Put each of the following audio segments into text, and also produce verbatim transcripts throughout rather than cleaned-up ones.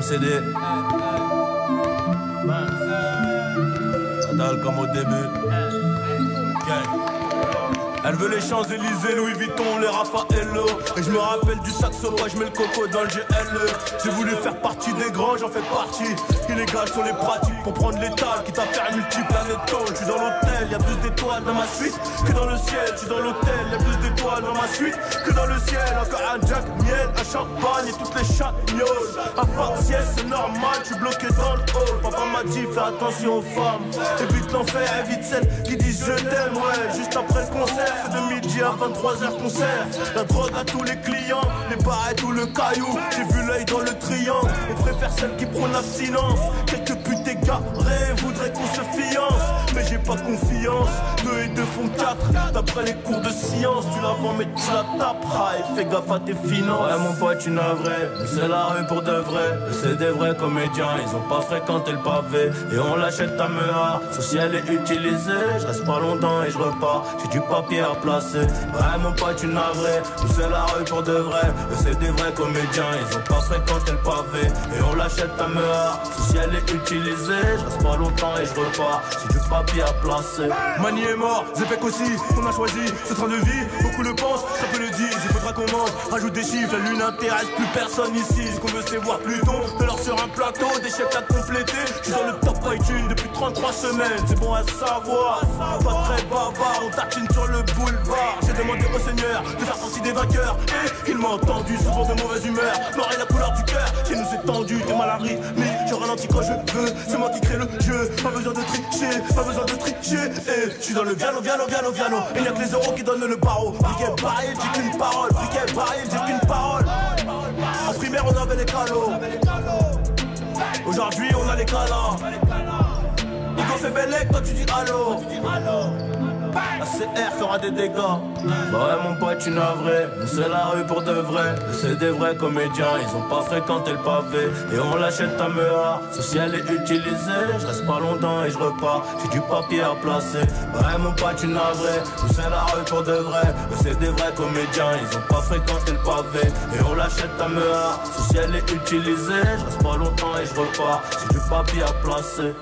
C D. Ça dalle comme au début. Gang. Elle veut les Champs-Élysées, Louis Vuitton, les Raffaello. Et je me rappelle du saxo, moi je mets le coco dans le G L E. J'ai voulu faire partie des grands, j'en fais partie. Illégal sur les pratiques pour prendre l'étal, quitte à faire multiplanète. Je suis dans l'hôtel, y'a plus d'étoiles dans ma suite que dans le ciel. Je suis dans l'hôtel, y'a plus d'étoiles dans ma suite que dans le ciel. Encore un Jack, miel, un champagne et toutes les chagnoles. À part sieste, c'est normal, je suis bloqué dans le hall. Papa m'a dit fais attention aux femmes, évite l'enfer, évite celles qui disent je t'aime. Ouais, juste après le concert, c'est de midi à vingt-trois heures concert. La drogue à tous les clients, les barrettes ou le caillou. J'ai vu l'œil dans le triangle, on préfère celle qui prône l'abstinence. Quelques putes égarées voudraient qu'on se fiance, mais j'ai pas confiance. Deux et deux font quatre, d'après les cours de science. Tu la vends mais tu la taperas et fais gaffe à tes finances. Ouais mon pote tu n'as vrai, c'est la rue pour de vrai. C'est des vrais comédiens, ils ont pas fréquenté le pavé. Et on l'achète à Mea, sauf si elle est utilisée. Je reste pas longtemps et je repars, j'ai du papier à placer. Ouais mon pote tu n'as vrai, c'est la rue pour de vrai. C'est des vrais comédiens, ils ont pas fréquenté le pavé. Et on l'achète à Mea, sauf si elle est utilisée. Je reste pas longtemps et je repars, j'ai du papier à placer. Mani est mort, Zepek aussi, on a choisi ce train de vie. Beaucoup le pensent, ça peut le dire, il faudra qu'on mange. Rajoute des chiffres, la lune intéresse plus personne ici. Ce qu'on veut c'est voir Pluton, de l'or sur un plateau, des chèques à compléter. Je suis dans le top iTunes depuis trente-trois semaines, c'est bon à savoir. Pas très bavard, on tartine sur le boulevard. J'ai demandé au Seigneur de faire partie des vainqueurs. Et il m'a entendu, souvent de mauvaise humeur. Noir est la couleur du cœur, qui nous est tendu, t'es mal à rythme. Mais je ralentis quand je veux, c'est moi qui crée le jeu. Pas besoin de tricher, pas besoin de tricher. Et je suis dans le viano, viano, viano, viano. Et y'a que les euros qui donnent le barreau. Piquet baril, j'ai qu'une parole. Piquet baril, j'ai qu'une parole. En primaire on avait les calos. Aujourd'hui on a les calas. Nico fait bellec, toi tu dis allô. La C R fera des dégâts. Bah ouais mon pote tu n'as vrai, c'est la rue pour de vrai. C'est des vrais comédiens, ils ont pas fréquenté le pavé. Et on l'achète à Mea, sauf si elle est utilisée. Je reste pas longtemps et je repars, j'ai du papier à placer. Bah ouais mon pote tu n'as vrai, c'est la rue pour de vrai. C'est des vrais comédiens, ils ont pas fréquenté le pavé. Et on l'achète à Mea, sauf si elle est utilisée. Je reste pas longtemps et je repars, j'ai du papier à placer.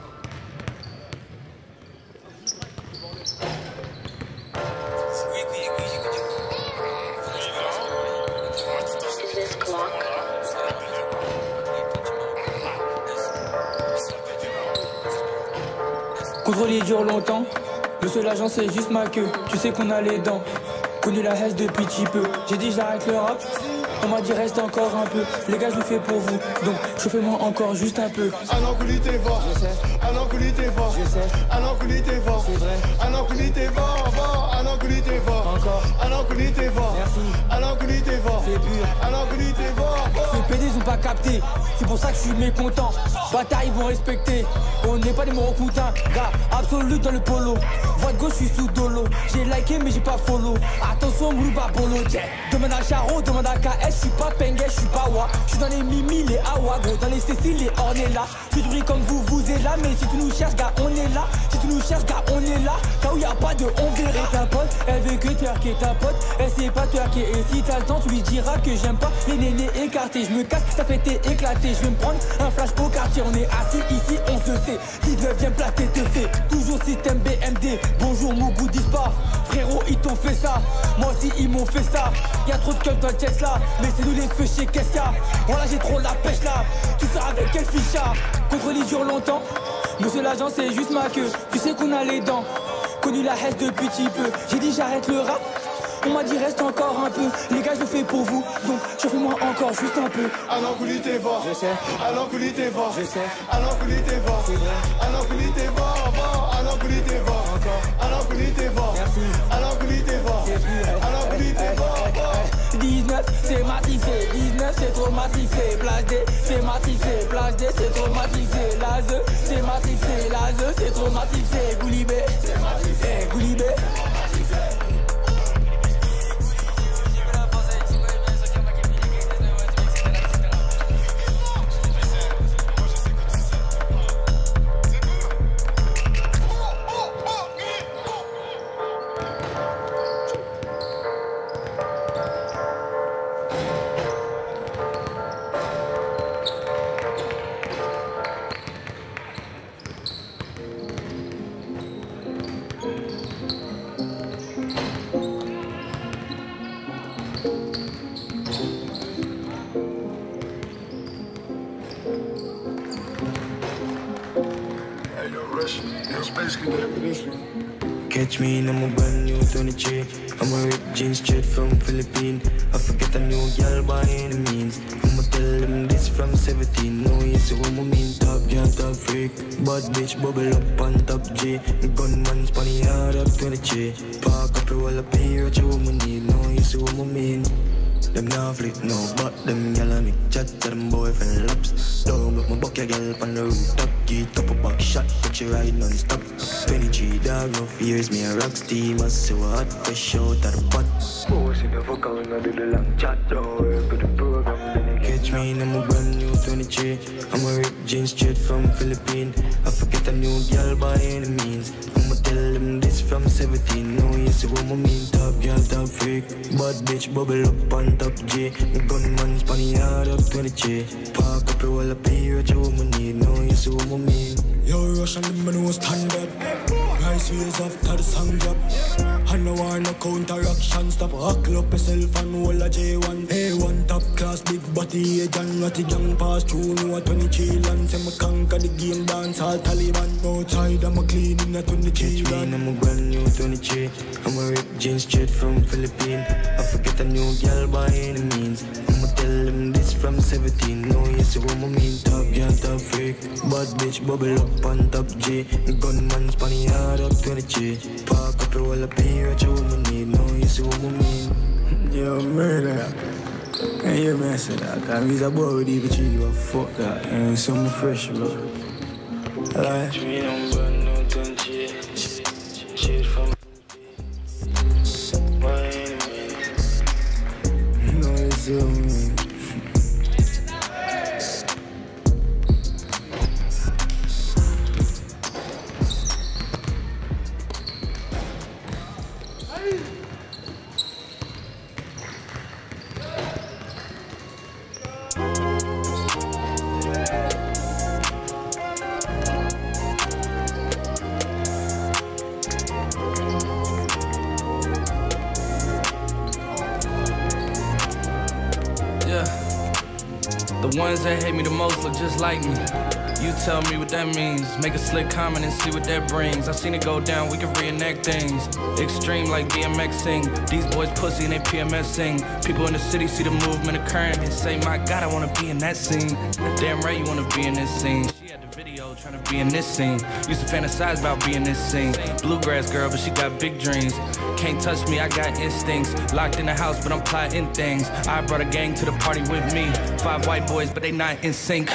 Contrôler dure longtemps, le seul agent c'est juste ma queue. Tu sais qu'on a les dents, connu la haine depuis petit peu. J'ai dit j'arrête le rap, on m'a dit reste encore un peu. Les gars je le fais pour vous, donc chauffez-moi encore juste un peu. Un enculé t'es fort, je sais. Un enculé t'es fort, je sais. Un enculé t'es fort, c'est vrai. Un enculé t'es fort, fort. Un enculé t'es fort, encore. Un enculé t'es fort, merci. Un enculé t'es fort, c'est pur. Un enculé t'es fort, fort. Ces P D ils ont pas capté, c'est pour ça que je suis mécontent. Bâtard ils vont respecter, on n'est pas des morocoutins. Gars, absolu dans le polo. Voix de gauche, je suis sous dolo. J'ai liké mais j'ai pas follow. Attention, Moulouba Polo. Yeah. Demande à Charo, demande à K S. Je suis pas Pengue, je suis pas Wa. Je suis dans les Mimi, les Awa. Gros, dans les Cécile, les Ornella. Je suis comme vous, vous êtes là. Mais si tu nous cherches, gars, on est là. Si tu nous cherches, gars, on est là. Car où y a pas de on verrait ta pote. Elle veut que twerker ta pote. Elle sait pas twerker. Et si t'as le temps, tu lui diras que j'aime pas les nénés écartés. Je me casse, ça fait t'es éclaté. Je vais me prendre un flash au quartier. On est assis ici, on se sait. dix-neuvième place, t'es fait. Toujours système B M D. Bonjour mon goût dispar. Frérot ils t'ont fait ça, moi aussi ils m'ont fait ça. Y'a trop de keufs dans le chest là, mais c'est nous les feux chez Kessia. Voilà j'ai trop la pêche là, tu sors avec quel fichard. Contrôle il dure longtemps, monsieur l'agent c'est juste ma queue. Tu sais qu'on a les dents, connu la haine depuis petit peu. J'ai dit j'arrête le rap, on m'a dit reste encore un peu. Les gars je le fais pour vous, donc chauffez-moi encore juste un peu. Un enculé t'es fort, je sais. Un enculé t'es fort, je sais. Un enculé t'es fort, c'est vrai. Un enculé t'es fort, fort. Un enculé t'es fort, encore. Un enculé t'es fort, merci. Un enculé t'es fort, c'est plus. Un enculé t'es fort, fort. dix-neuf c'est matrixé, dix-neuf c'est trop matrixé. Place D c'est matrixé, place D c'est trop matrixé. La Z c'est matrixé, la Z c'est trop matrixé. Goulibé c'est matrixé, Goulibé. Catch me in a brand new twenty-three. I'm a ripped jeans straight from Philippines. I forget a new girl by any means. I'ma tell them this from seventeen. No, yes, what I mean. Top girl, top freak. Bad bitch, bubble up on top G. Gunman, spanny hard up twenty-three. Park up, roll up here, what you woman need. No, yes, what I mean. Them now flip, no, but them yellow me chat to them boyfriend laps. Don't make my buck your girl on the rooftop. Get up a back shot, but you ride non-stop. twenty-three dog, no fears, me a rock steam. I see what hot, fresh out of the pot. Boys in the fuck, I wanna do the long chat. Don't work with the program, then they catch me in a brand new twenty-three. I'm a ripped jeans straight from Philippines. I forget a new girl by any means. I'ma tell them this from seventeen. No, yes, what I mean. Top girl, top freak. Bad bitch, bubble up on top G. Gunman, spanny hard up twenty-three. Park up, roll up here, what you woman need. No, yes, what I mean. Yo, Russian, the man was standard. Price years after the song drop. I know I no counteraction. Stop, huckle up yourself and roll a J one. A one top class, big body agent. Ratty gang pass through, no a twenty-three land. Say me conquer the game, dance all Taliban. Outside, I'm a clean in a twenty-three land. I'm a brand new twenty-three. I'm a ripped jeans straight from Philippines. I forget a new girl by any means. I'ma tell them this from seventeen. No, yes, what I mean. Top girl, top freak. Bad bitch, bubble up on top G. Gunman, spanny hard up twenty-three. Park up, roll up here, what you woman need. No, yes, what I mean. Yo, murder. Can you hear me say that? Cause he's a boy with even treat you a fuck that. And something fresh, bro. Like. No, it's you, man. The ones that hate me the most look just like me. You tell me what that means. Make a slick comment and see what that brings. I seen it go down, we can reenact things. Extreme like D M X sing. These boys pussy and they P M S sing. People in the city see the movement occurring and say, my God, I wanna be in that scene. Damn right you wanna be in this scene. She had the video trying to be in this scene. Used to fantasize about being this scene. Bluegrass girl, but she got big dreams. Can't touch me, I got instincts. Locked in the house, but I'm plotting things. I brought a gang to the party with me. Five white boys, but they not in sync.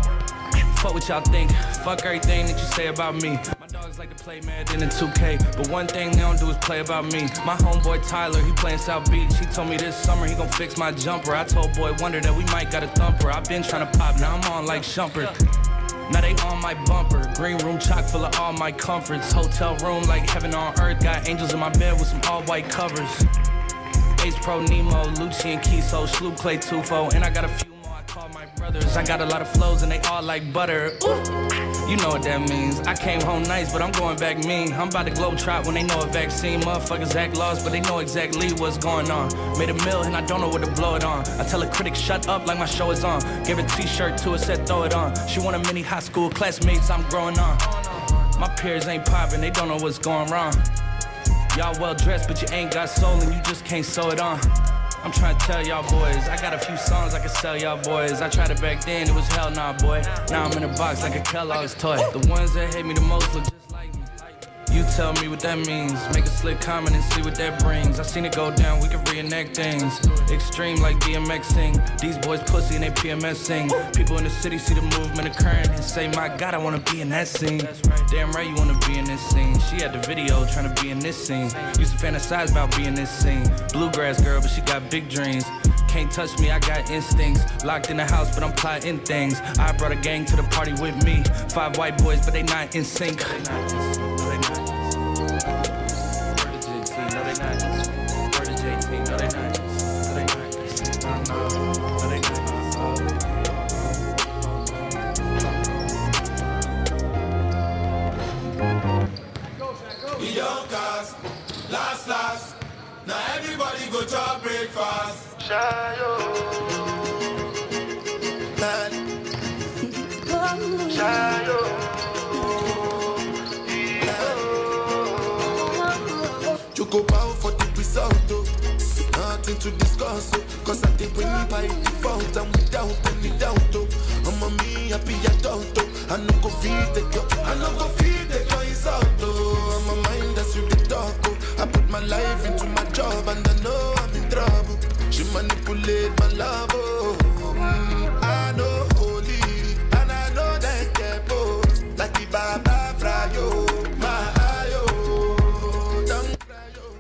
Fuck what y'all think. Fuck everything that you say about me. My dogs like to play Madden in two K, but one thing they don't do is play about me. My homeboy Tyler, he playing South Beach. He told me this summer he gon' fix my jumper. I told Boy Wonder that we might got a thumper. I've been trying to pop, now I'm on like Shumpert. Now they on my bumper. Green room chock full of all my comforts. Hotel room like heaven on earth. Got angels in my bed with some all white covers. Ace Pro Nemo, Lucci and Kiso, Sloop Clay Tufo, and I got a few more I call my brothers. I got a lot of flows and they all like butter. Ooh. You know what that means. I came home nice, but I'm going back mean. I'm about to globe trot when they know a vaccine. Motherfuckers act lost, but they know exactly what's going on. Made a meal and I don't know what to blow it on. I tell a critic, shut up like my show is on. Gave a t-shirt to her, said throw it on. She want a mini high school classmates, I'm growing on. My peers ain't popping, they don't know what's going wrong. Y'all well dressed, but you ain't got soul and you just can't sew it on. I'm trying to tell y'all boys, I got a few songs I can sell y'all boys. I tried it back then, it was hell nah, boy. Now I'm in a box like a Kellogg's toy. The ones that hate me the most look just like me. You tell me what that means. Make a slick comment and see what that brings. I seen it go down, we can reenact things. Extreme like D M X sing. These boys pussy and they P M S sing. People in the city see the movement occurring and say, my God, I wanna be in that scene. Damn right you wanna be in this scene. She had the video trying to be in this scene. Used to fantasize about being this scene. Bluegrass girl, but she got big dreams. Can't touch me, I got instincts. Locked in the house, but I'm plotting things. I brought a gang to the party with me. Five white boys, but they not in sync. We don't cast, last, last. Now everybody go to breakfast. Shayo. Shayo. go bow for the result, oh. Nothing to discuss, oh. Cause I think we need by default and without any doubt, oh. I'm a me happy adult, oh. I no go feed the girl, I no go feed the girl is out, oh. I'm a mind that's you the talk, oh. I put my life into my job and I know I'm in trouble. She manipulate my love, oh. Mm, I know holy and I know that get both. Like the Baba Frayo, my ayo. Don't cry, yo.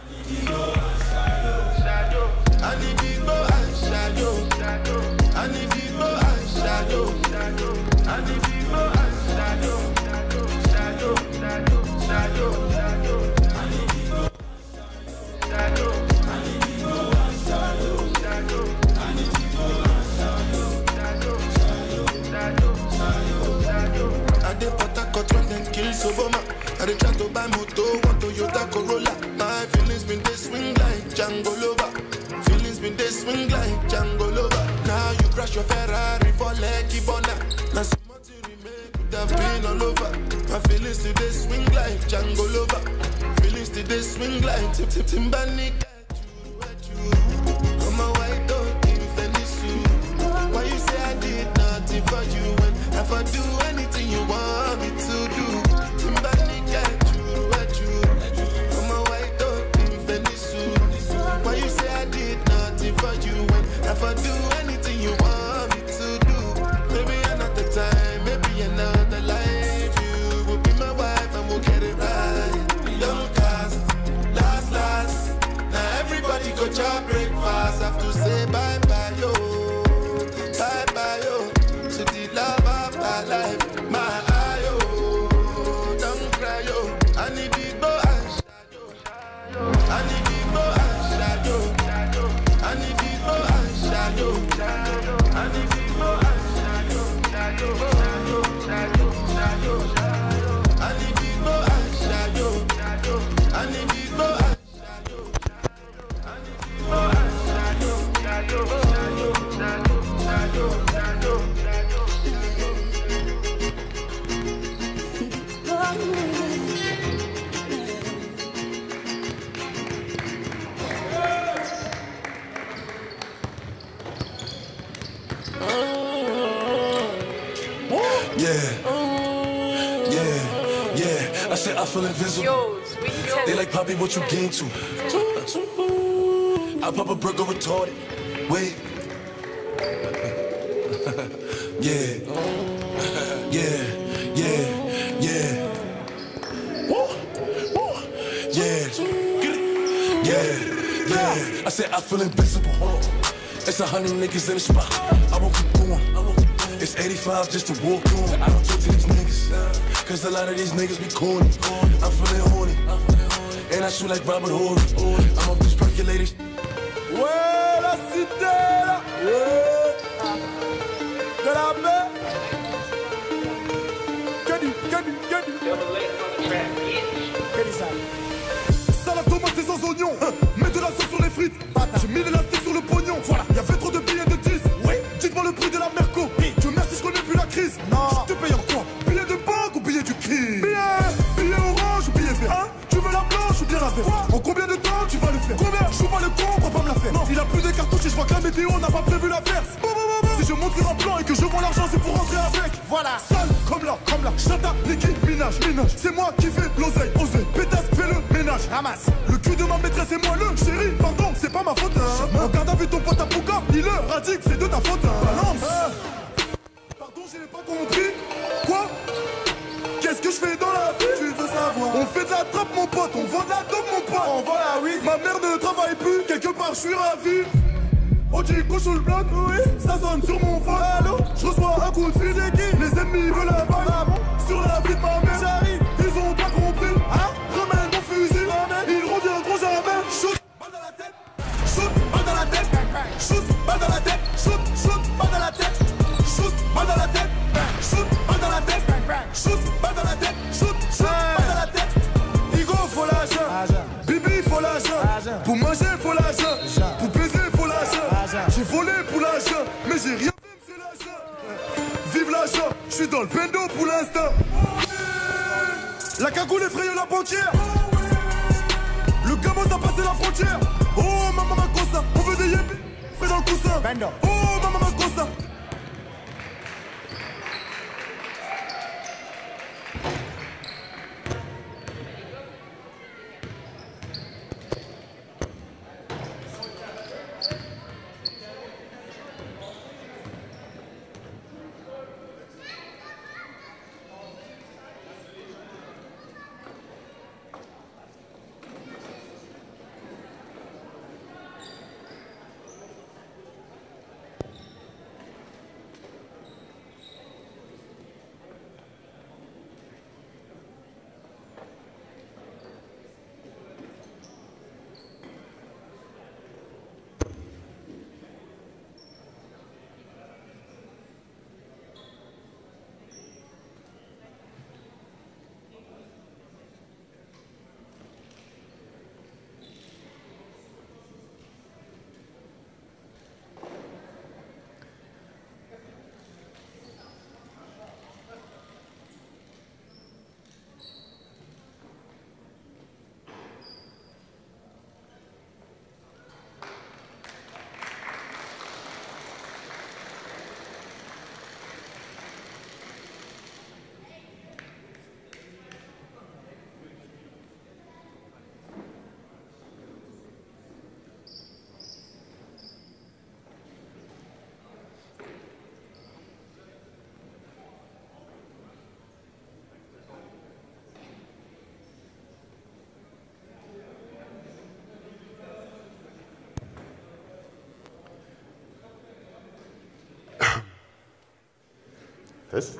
I need people and shadow. I need people and shadow. I need people and shadow. Shadow, shadow, shadow, shadow. I need people and shadow. I need people and shadow. Shadow. I need people and shadow. Shadow, shadow, shadow, shadow. I did what I got when them kills Obama. I did try to buy moto, one Toyota Corolla. My feelings been they swing like Django Lover. Feelings been they swing like Django Lover. Now you crash your Ferrari for Lucky Bona. Now so much you remake could have been all over. My feelings today swing like Django Lover. Feelings today swing like Tip Tip Timbani. I'm a white dog in Venice. Why you say I did nothing for you when if I do anything you want me to do? Timbani get you, at you. I'm a white dog in Venice. Why you say I did nothing for you when if I do anything you want me to do? Maybe another time, maybe another life. You will be my wife and we'll get it right. Don't cast, last, last. Now everybody go to breakfast. Have to say bye bye yo, bye bye yo. To the love of my life, my ayo. Don't cry yo. I need people and shadow. I need people and shadow. I need people and shadow. I need people and shadow. Shadow, shadow, shadow, shadow. I need people and shadow. I need people and shadow. I need people and shadow. Shadow, shadow, shadow, shadow, shadow. Yeah, yeah, yeah. I said I feel invisible. They like, Poppy, what you gain to? I pop a burger retarded. Wait. Yeah, yeah, yeah, yeah. Yeah, yeah, yeah. I said I feel invisible. It's a hundred niggas in the spot. I won't keep going. It's eighty-five just to walk on. I don't talk to these niggas, cause a lot of these niggas be corny. I'm feeling horny, and I shoot like Robert Horry. I'm off these percolators. Ouais, la cité là, ouais. De la paix. Que du, que du, que du. Que du sale. Salade tomate et sans oignon. Mets de la sauce sur les frites. J'ai mis l'élastique sur le pognon. Voilà, y'avait trop de billets de dix. Oui, dites-moi le prix de la Merco. Dieu merci, je connais plus la crise. Non, je te paye en quoi? Billet de banque ou billet du crime? Billet, billet orange ou billet vert? Hein? Tu veux la blanche ou bien la verte? En combien de temps tu vas le faire? Combien? Je joue pas le con, on va pas me la faire. Non, il a plus de cartouches et je vois que la météo n'a pas prévu la verse. Si je monte sur un plan et que je vends l'argent, c'est pour rentrer avec. Voilà, sale comme là, comme là. Chata, Niki, Minage, Minage. C'est moi qui fais l'oseille, oseille. Pétasse, fais le ménage. Ramasse. Le cul de ma maîtresse et moi le chéri. Pardon, c'est pas ma faute. Hein. Regarde à vue ton pote à Pouka. Il le radique, c'est de ta faute. Hein. Balance. Euh. Pardon, j'ai pas compris. Quoi? Qu'est-ce que je fais dans la vie? Tu veux savoir? On fait de la trappe, mon pote. On vend de la dope, mon pote. On vend la weed. Ma mère ne travaille plus. Quelque part, je suis ravi. Oh, j'ai coché le bloc, oui, ça sonne sur mon phone. Allô, je reçois un coup de fil. Les ennemis veulent la balle. Ah bon? Sur la vie de ma mère, j'arrive, ils ont pas compris. Hein? Remède mon fusil, ils reviendront jamais. Shoot, balle dans la tête. Shoot, balle dans la tête. Shoot, balle dans la tête. Shoot, shoot, balle dans la tête. Shoot, balle dans la tête. Shoot, balle dans la tête. Shoot, balle dans la tête. Shoot, shoot, balle dans la tête. Igo, faut l'argent. Bibi, faut l'argent. Pour manger, faut l'argent. Pour baiser, faut l'argent. J'ai volé pour l'argent, mais j'ai rien fait, c'est l'argent. Vive l'argent, je suis dans le bendo pour l'instant. La cagoule effraye la banquière. Le commence à passer la frontière. Oh, maman ma cosa, on veut des yépi, fais dans le coussin. Oh, maman ma cosa. Test.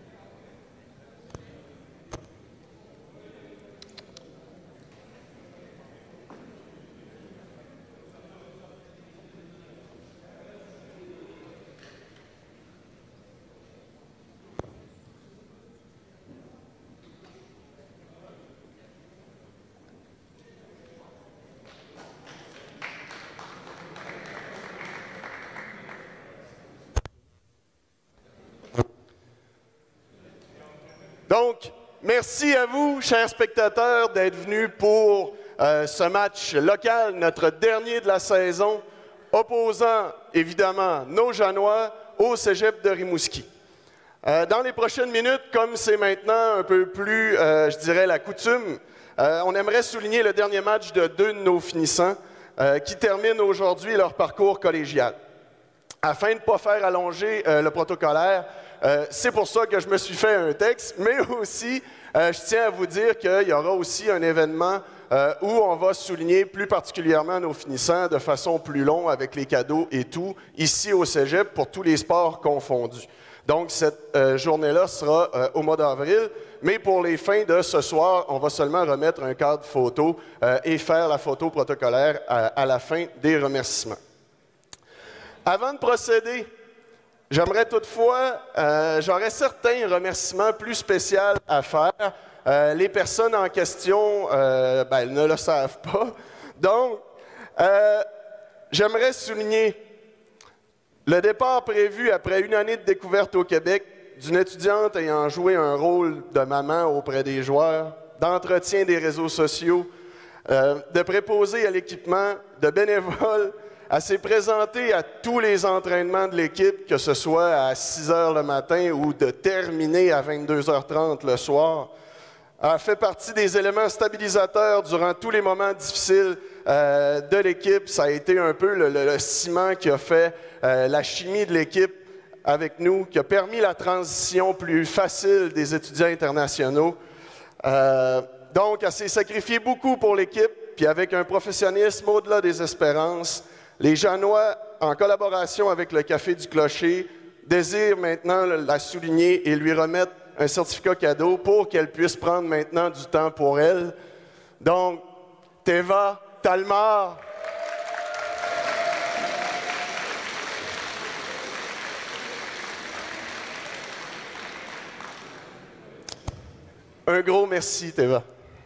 Donc, merci à vous, chers spectateurs, d'être venus pour euh, ce match local, notre dernier de la saison, opposant évidemment nos Janois au Cégep de Rimouski. Euh, dans les prochaines minutes, comme c'est maintenant un peu plus, euh, je dirais, la coutume, euh, on aimerait souligner le dernier match de deux de nos finissants euh, qui terminent aujourd'hui leur parcours collégial. Afin de ne pas faire allonger euh, le protocolaire, euh, c'est pour ça que je me suis fait un texte, mais aussi, euh, je tiens à vous dire qu'il y aura aussi un événement euh, où on va souligner plus particulièrement nos finissants de façon plus longue avec les cadeaux et tout, ici au Cégep, pour tous les sports confondus. Donc, cette euh, journée-là sera euh, au mois d'avril, mais pour les fins de ce soir, on va seulement remettre un cadre photo euh, et faire la photo protocolaire à, à la fin des remerciements. Avant de procéder, j'aimerais toutefois, euh, j'aurais certains remerciements plus spéciaux à faire. Euh, les personnes en question, euh, ben, elles ne le savent pas. Donc, euh, j'aimerais souligner le départ prévu après une année de découverte au Québec d'une étudiante ayant joué un rôle de maman auprès des joueurs, d'entretien des réseaux sociaux, euh, de préposés à l'équipement, de bénévoles. Elle s'est présentée à tous les entraînements de l'équipe, que ce soit à six heures le matin ou de terminer à vingt-deux heures trente le soir. Elle fait partie des éléments stabilisateurs durant tous les moments difficiles euh, de l'équipe. Ça a été un peu le, le, le ciment qui a fait euh, la chimie de l'équipe avec nous, qui a permis la transition plus facile des étudiants internationaux. Euh, donc, elle s'est sacrifiée beaucoup pour l'équipe, puis avec un professionnalisme au-delà des espérances. Les Janois, en collaboration avec le Café du Clocher, désirent maintenant la souligner et lui remettre un certificat cadeau pour qu'elle puisse prendre maintenant du temps pour elle. Donc, Teva, Talmar, un gros merci, Teva.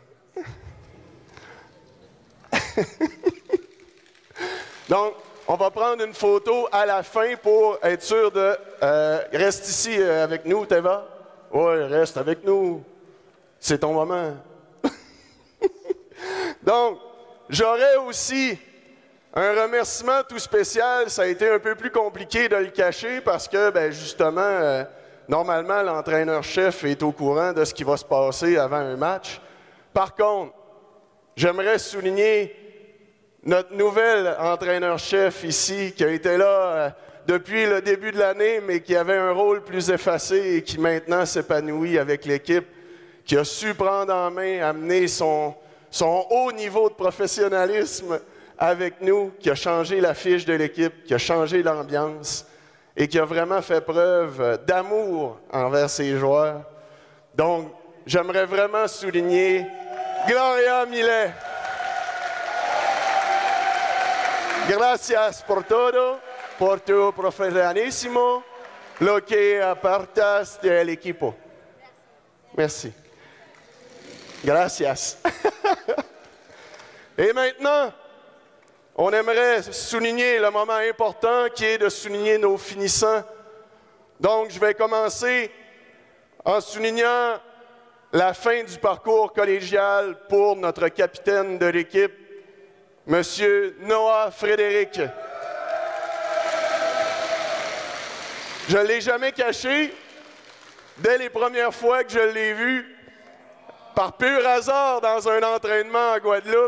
Donc, on va prendre une photo à la fin pour être sûr de... Euh, reste ici euh, avec nous, Teva. Oui, reste avec nous. C'est ton moment. Donc, j'aurais aussi un remerciement tout spécial. Ça a été un peu plus compliqué de le cacher parce que, ben, justement, euh, normalement, l'entraîneur-chef est au courant de ce qui va se passer avant un match. Par contre, j'aimerais souligner notre nouvel entraîneur-chef ici, qui a été là euh, depuis le début de l'année, mais qui avait un rôle plus effacé et qui maintenant s'épanouit avec l'équipe, qui a su prendre en main, amener son, son haut niveau de professionnalisme avec nous, qui a changé la fiche de l'équipe, qui a changé l'ambiance et qui a vraiment fait preuve d'amour envers ses joueurs. Donc, j'aimerais vraiment souligner Gloria Millet. Gracias por todo, por tu profesionalismo, lo que aportas del equipo. Merci. Gracias. Et maintenant, on aimerait souligner le moment important qui est de souligner nos finissants. Donc, je vais commencer en soulignant la fin du parcours collégial pour notre capitaine de l'équipe, Monsieur Noah Frédéric. Je ne l'ai jamais caché. Dès les premières fois que je l'ai vu, par pur hasard dans un entraînement en Guadeloupe,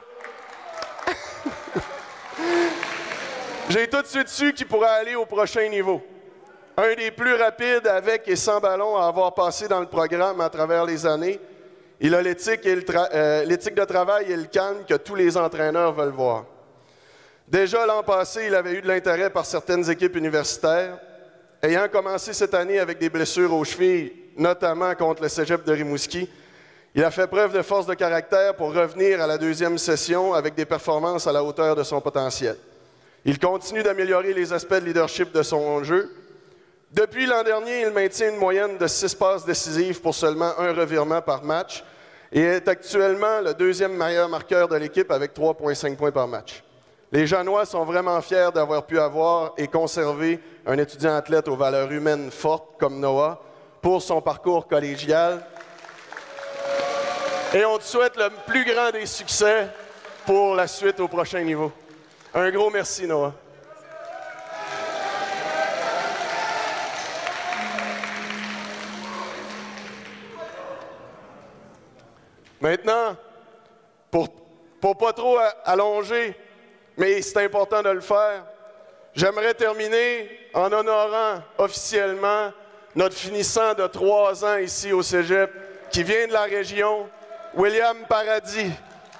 j'ai tout de suite su qu'il pourrait aller au prochain niveau. Un des plus rapides avec et sans ballon à avoir passé dans le programme à travers les années. Il a l'éthique euh, de travail et le calme que tous les entraîneurs veulent voir. Déjà l'an passé, il avait eu de l'intérêt par certaines équipes universitaires. Ayant commencé cette année avec des blessures aux chevilles, notamment contre le Cégep de Rimouski, il a fait preuve de force de caractère pour revenir à la deuxième session avec des performances à la hauteur de son potentiel. Il continue d'améliorer les aspects de leadership de son jeu. Depuis l'an dernier, il maintient une moyenne de six passes décisives pour seulement un revirement par match et est actuellement le deuxième meilleur marqueur de l'équipe avec trois virgule cinq points par match. Les Janois sont vraiment fiers d'avoir pu avoir et conserver un étudiant athlète aux valeurs humaines fortes comme Noah pour son parcours collégial. Et on te souhaite le plus grand des succès pour la suite au prochain niveau. Un gros merci, Noah. Maintenant, pour ne pas trop allonger, mais c'est important de le faire, j'aimerais terminer en honorant officiellement notre finissant de trois ans ici au Cégep, qui vient de la région, William Paradis.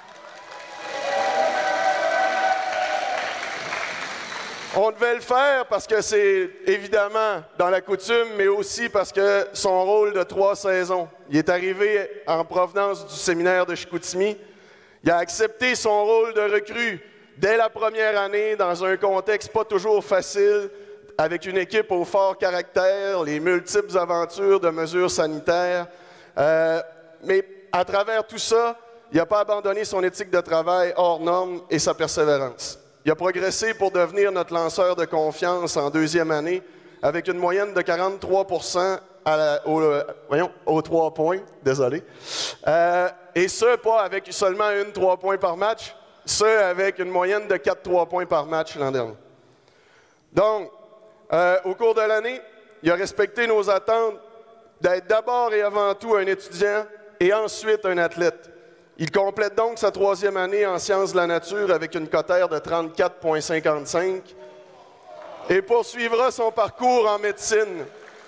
On devait le faire parce que c'est évidemment dans la coutume, mais aussi parce que son rôle de trois saisons. Il est arrivé en provenance du séminaire de Chicoutimi. Il a accepté son rôle de recrue dès la première année dans un contexte pas toujours facile, avec une équipe au fort caractère, les multiples aventures de mesures sanitaires. Euh, mais à travers tout ça, il n'a pas abandonné son éthique de travail hors norme et sa persévérance. Il a progressé pour devenir notre lanceur de confiance en deuxième année avec une moyenne de quarante-trois pour cent à la, au, voyons, aux trois points, désolé. Euh, et ce, pas avec seulement une trois points par match, ce avec une moyenne de quatre trois points par match l'an dernier. Donc, euh, au cours de l'année, il a respecté nos attentes d'être d'abord et avant tout un étudiant et ensuite un athlète. Il complète donc sa troisième année en sciences de la nature avec une cotère de trente-quatre virgule cinquante-cinq et poursuivra son parcours en médecine.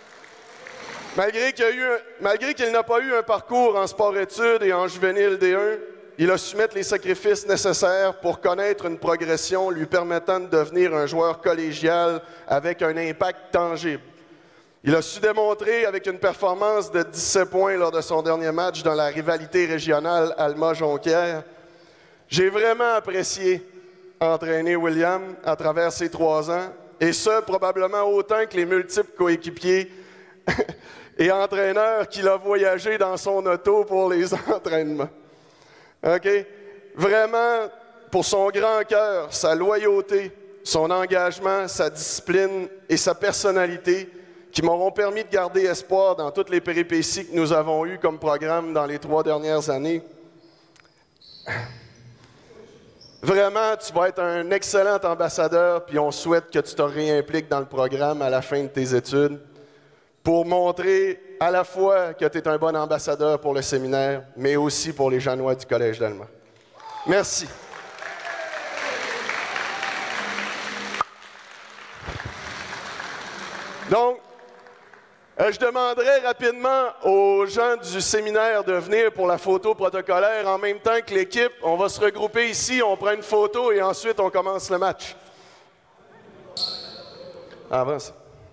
Malgré qu'il eu un, malgré qu'il n'a pas eu un parcours en sport-études et en juvénile D un, il a su mettre les sacrifices nécessaires pour connaître une progression lui permettant de devenir un joueur collégial avec un impact tangible. Il a su démontrer avec une performance de dix-sept points lors de son dernier match dans la rivalité régionale Alma-Jonquière. J'ai vraiment apprécié entraîner William à travers ces trois ans, et ce, probablement autant que les multiples coéquipiers et entraîneurs qu'il a voyagé dans son auto pour les entraînements. OK? Vraiment, pour son grand cœur, sa loyauté, son engagement, sa discipline et sa personnalité, qui m'auront permis de garder espoir dans toutes les péripéties que nous avons eues comme programme dans les trois dernières années. Vraiment, tu vas être un excellent ambassadeur, puis on souhaite que tu te réimpliques dans le programme à la fin de tes études pour montrer à la fois que tu es un bon ambassadeur pour le séminaire, mais aussi pour les Janois du Collège d'Alma. Merci. Donc, euh, je demanderai rapidement aux gens du séminaire de venir pour la photo protocolaire en même temps que l'équipe. On va se regrouper ici, on prend une photo et ensuite on commence le match. Avance.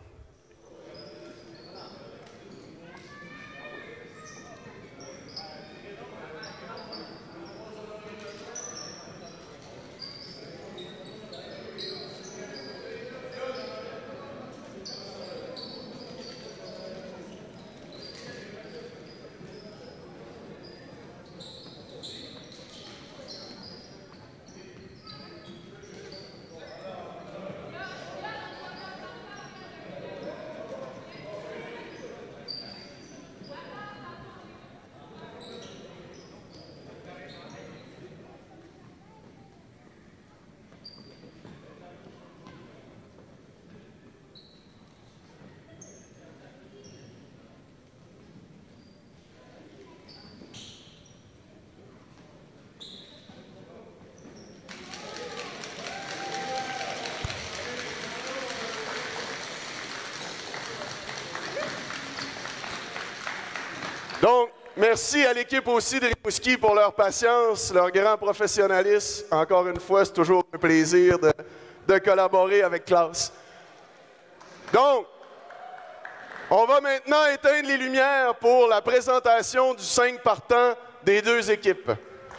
Donc, merci à l'équipe aussi de Rimouski pour leur patience, leur grand professionnalisme. Encore une fois, c'est toujours un plaisir de, de collaborer avec classe. Donc, on va maintenant éteindre les lumières pour la présentation du cinq partants des deux équipes.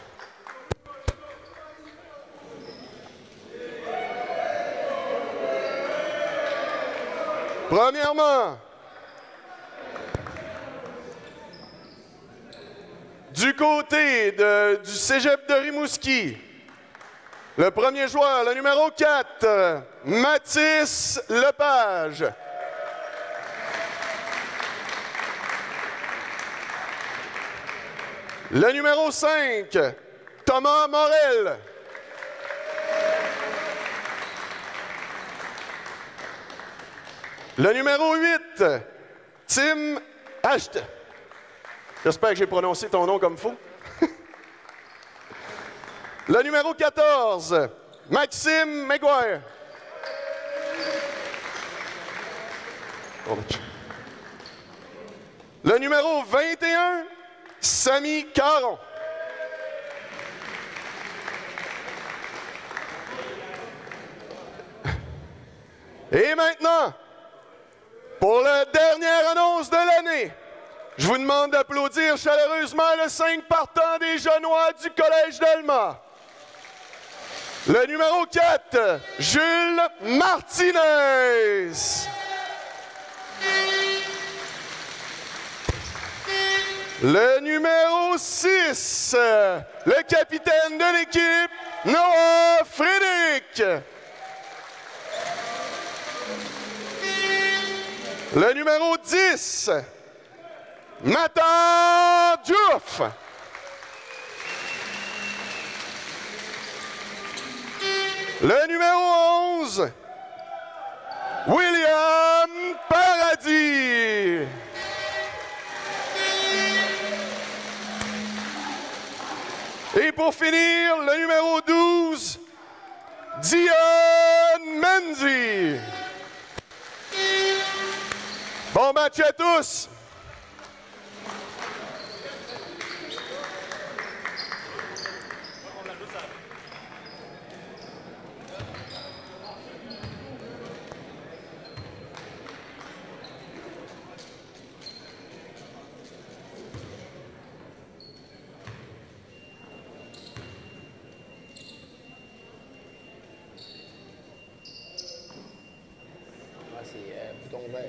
Premièrement, du côté de, du Cégep de Rimouski, le premier joueur, le numéro quatre, Mathis Lepage. Le numéro cinq, Thomas Morel. Le numéro huit, Tim Ashton. J'espère que j'ai prononcé ton nom comme faux. Le numéro quatorze, Maxime Maguire. Le numéro vingt et un, Samy Caron. Et maintenant, pour la dernière annonce de l'année, je vous demande d'applaudir chaleureusement le cinq partant des Janois du Collège d'Alma. Le numéro quatre, Jules Martinez. Le numéro six, le capitaine de l'équipe, Noah Frédéric. Le numéro dix, Nathan Diouf. Le numéro onze, William Paradis. Et pour finir, le numéro douze, Dion Menzi. Bon match à tous! Ah, c'est euh, bouton vert.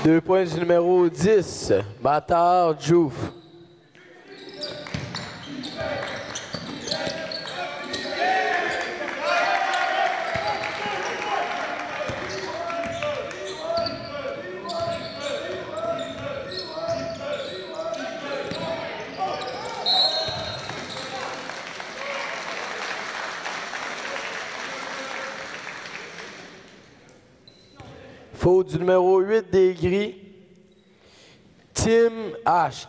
Deux points du numéro dix, Bâtard Diouf. Faute du numéro huit des gris, Tim Asht.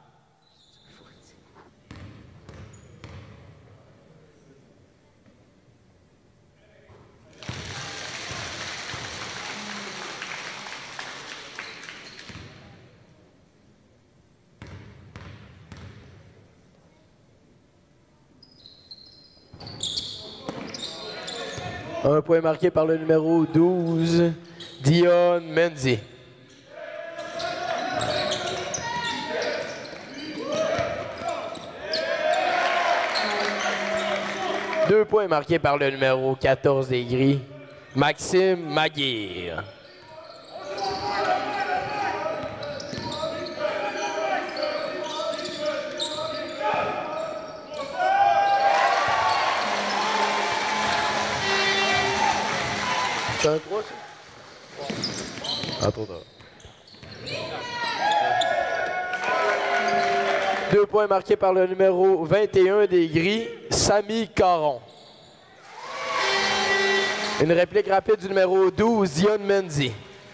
Un point marqué par le numéro douze, Dion Mendy. Deux points marqués par le numéro quatorze des gris, Maxime Maguire. C'est un trois, ça? Ah, trop tard. Deux points marqués par le numéro vingt et un des gris, Samy Caron. Une réplique rapide du numéro douze, Dion Mendy.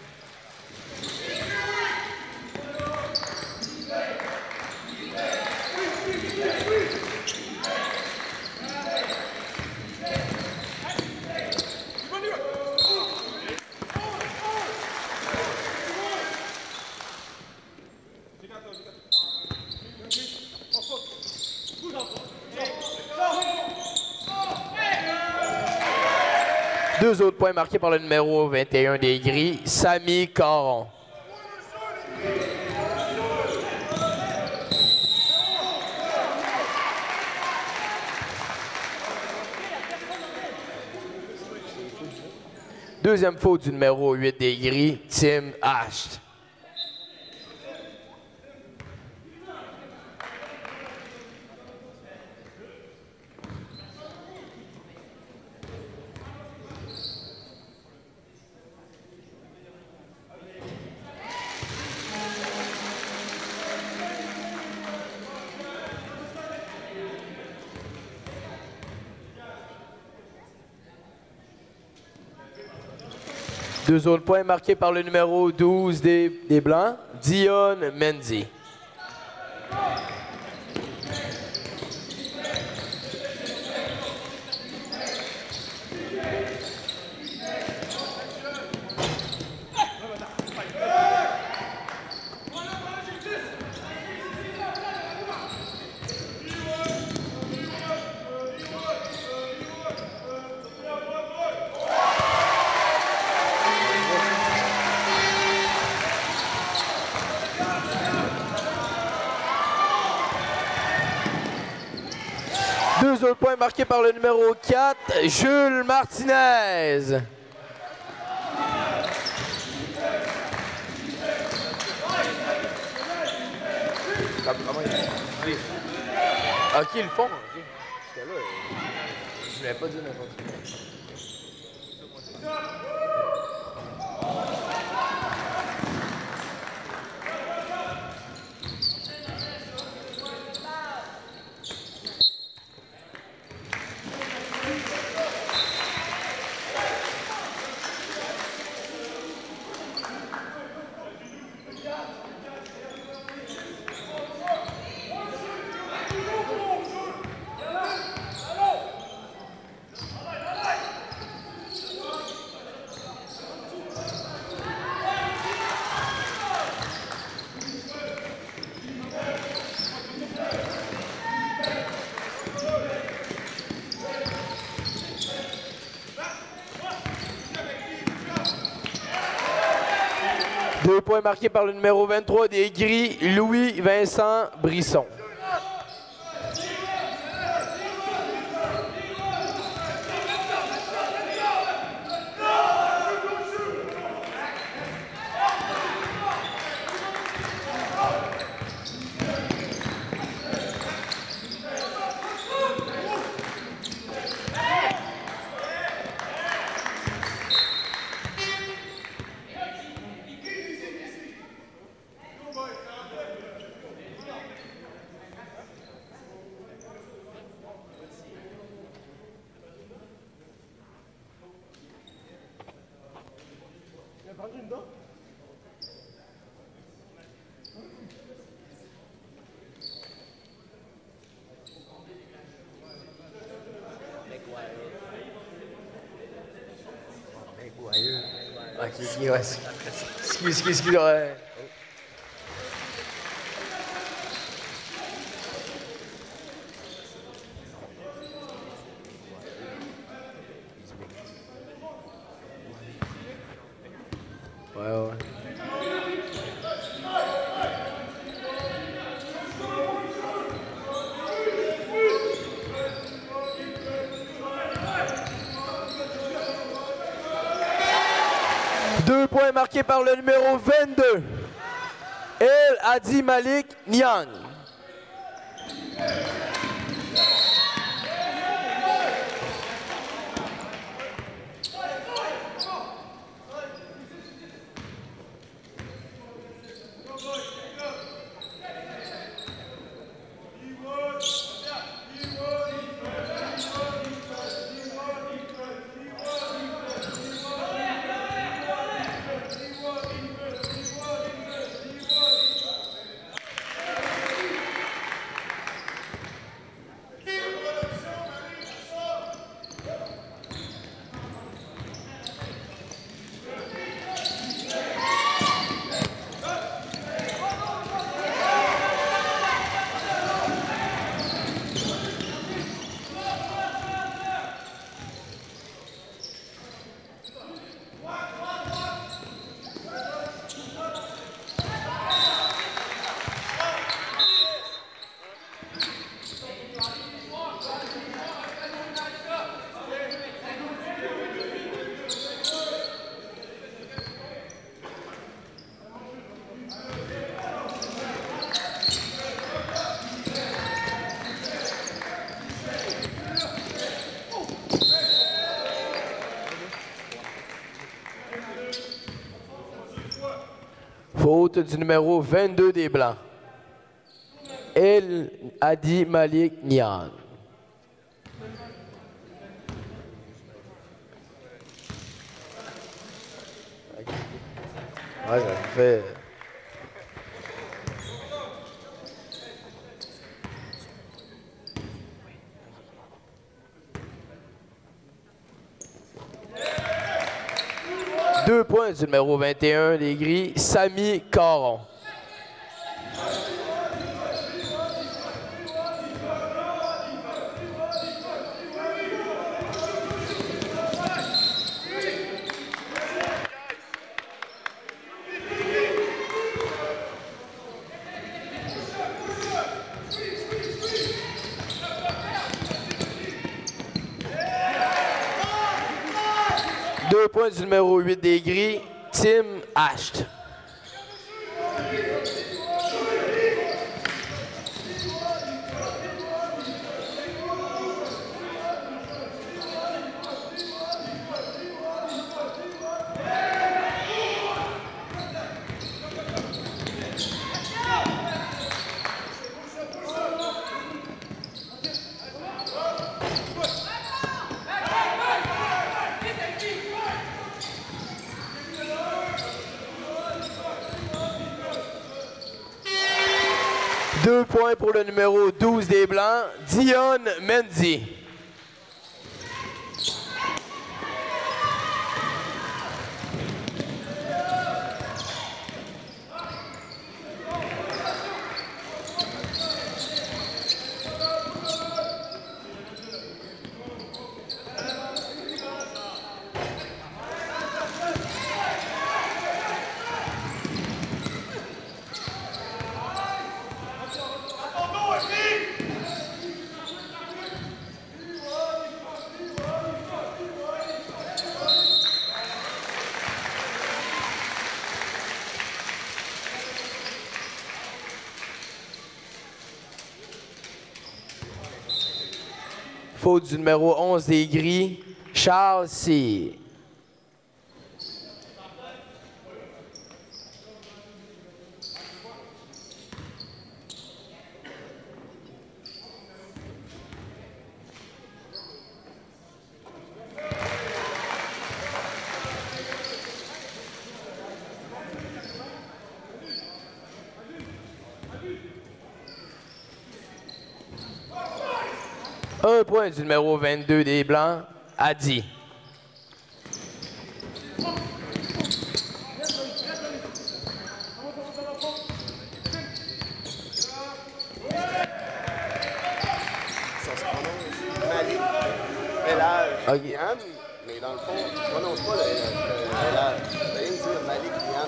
Deux autres points marqués par le numéro vingt et un des gris, Samy Caron. Deuxième faute du numéro huit des gris, Tim Asht. Deux autres points marqués par le numéro douze des, des Blancs, Dion Mendy. Deux autres points marqués par le numéro quatre, Jules Martinez. Ok, ils le font. Okay. Parce que là, je voulais pas dire n'importe quoi. Deux points marqués par le numéro vingt-trois des gris, Louis-Vincent Brisson. Ok, ok, ouais. Excuse, excuse, excuse, ouais. Ouais, ouais. Deux points marqués par le numéro vingt-deux. El Adi Malik Niang. Faute du numéro vingt-deux des Blancs. El Adi Malik Niang. Ouais, ça fait... Deux points du numéro vingt et un des Gris, Samy Caron. Deux points du numéro huit des Gris, Tim Asht. Deux points pour le numéro douze des Blancs, Dion Mendy. Faute du numéro onze des Gris, Charles C. Un point du numéro vingt-deux des Blancs, Adi. Okay. Yann, mais dans le fond, tu prononces pas le L. Tu vas rien me dire Malik Yann.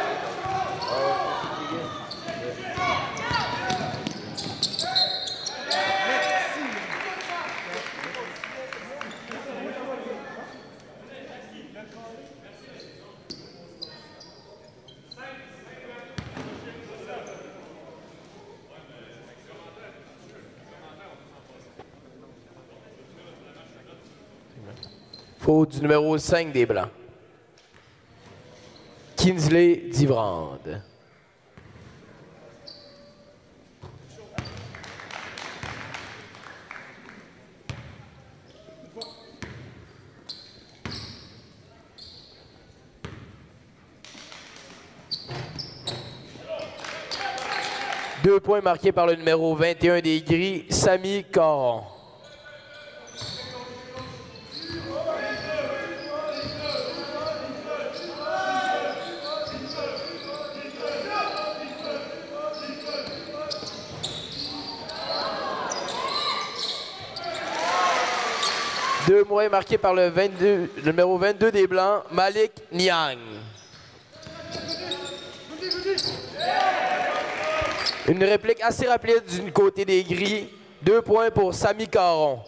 Faute du numéro cinq des Blancs. Kinsley Divrande. Deux points marqués par le numéro vingt et un des Gris, Samy Caron. Deux points marqués par le, vingt-deux, le numéro vingt-deux des Blancs, Malik Niang. Une réplique assez rapide du côté des Gris. Deux points pour Samy Caron.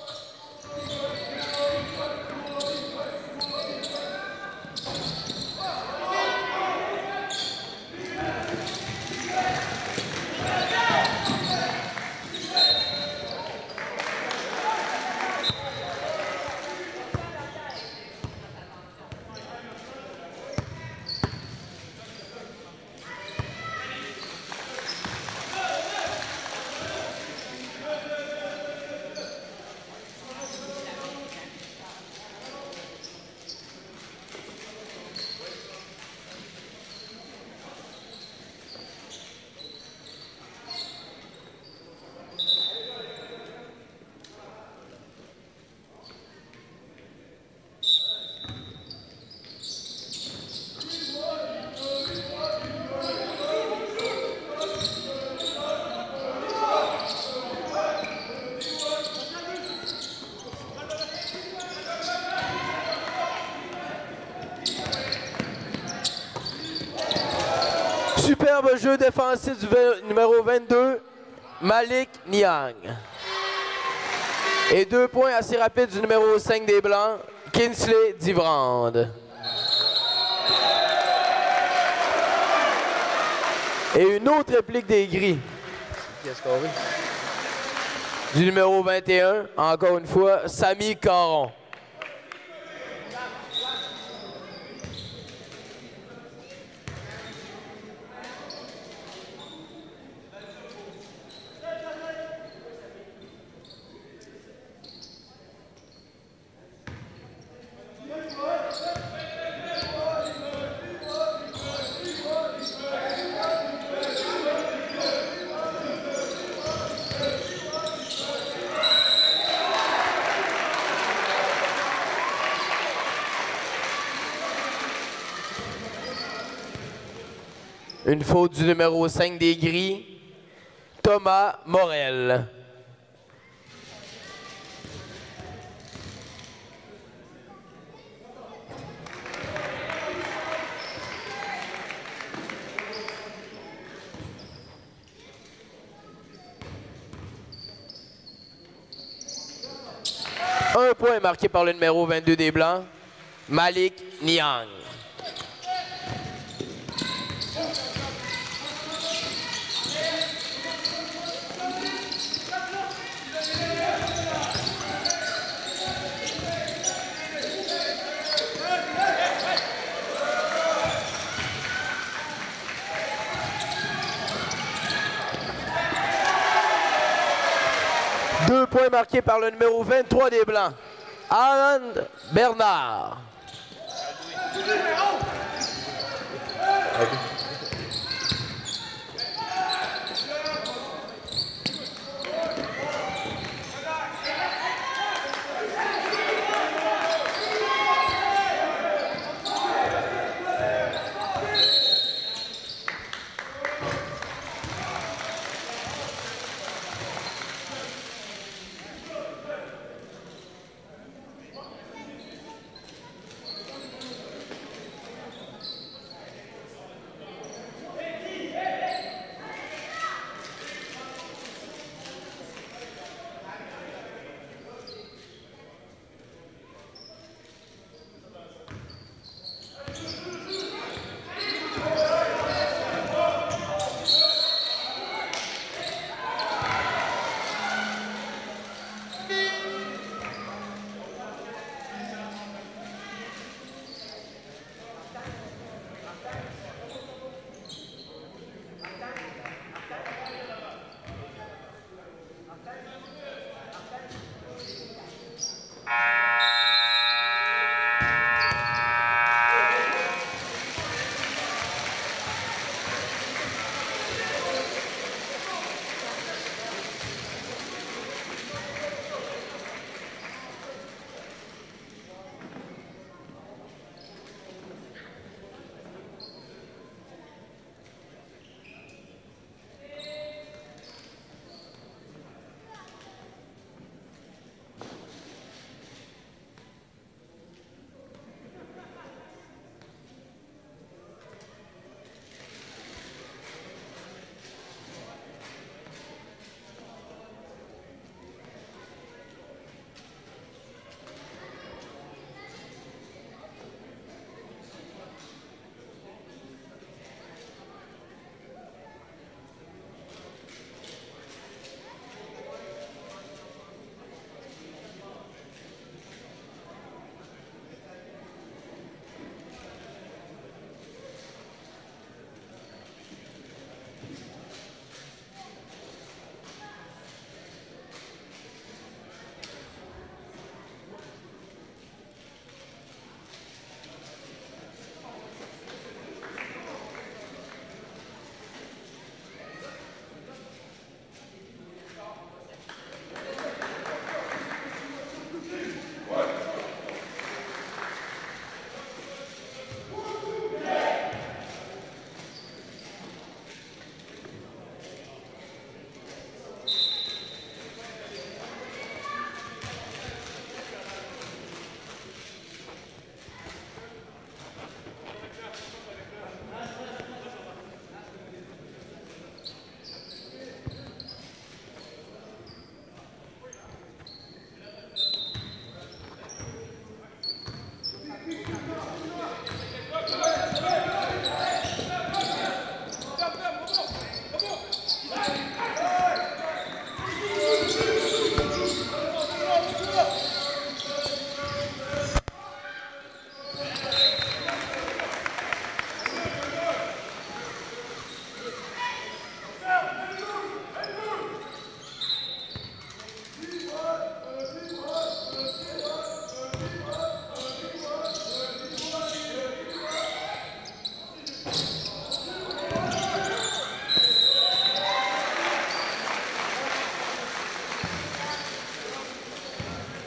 Superbe jeu défensif du numéro vingt-deux, Malik Niang. Et deux points assez rapides du numéro cinq des Blancs, Kinsley Divrande. Et une autre réplique des Gris. Du numéro vingt et un, encore une fois, Samy Caron. Une faute du numéro cinq des Gris, Thomas Morel. Un point marqué par le numéro vingt-deux des Blancs, Malik Niang. Deux points marqués par le numéro vingt-trois des Blancs, Alan Bernard.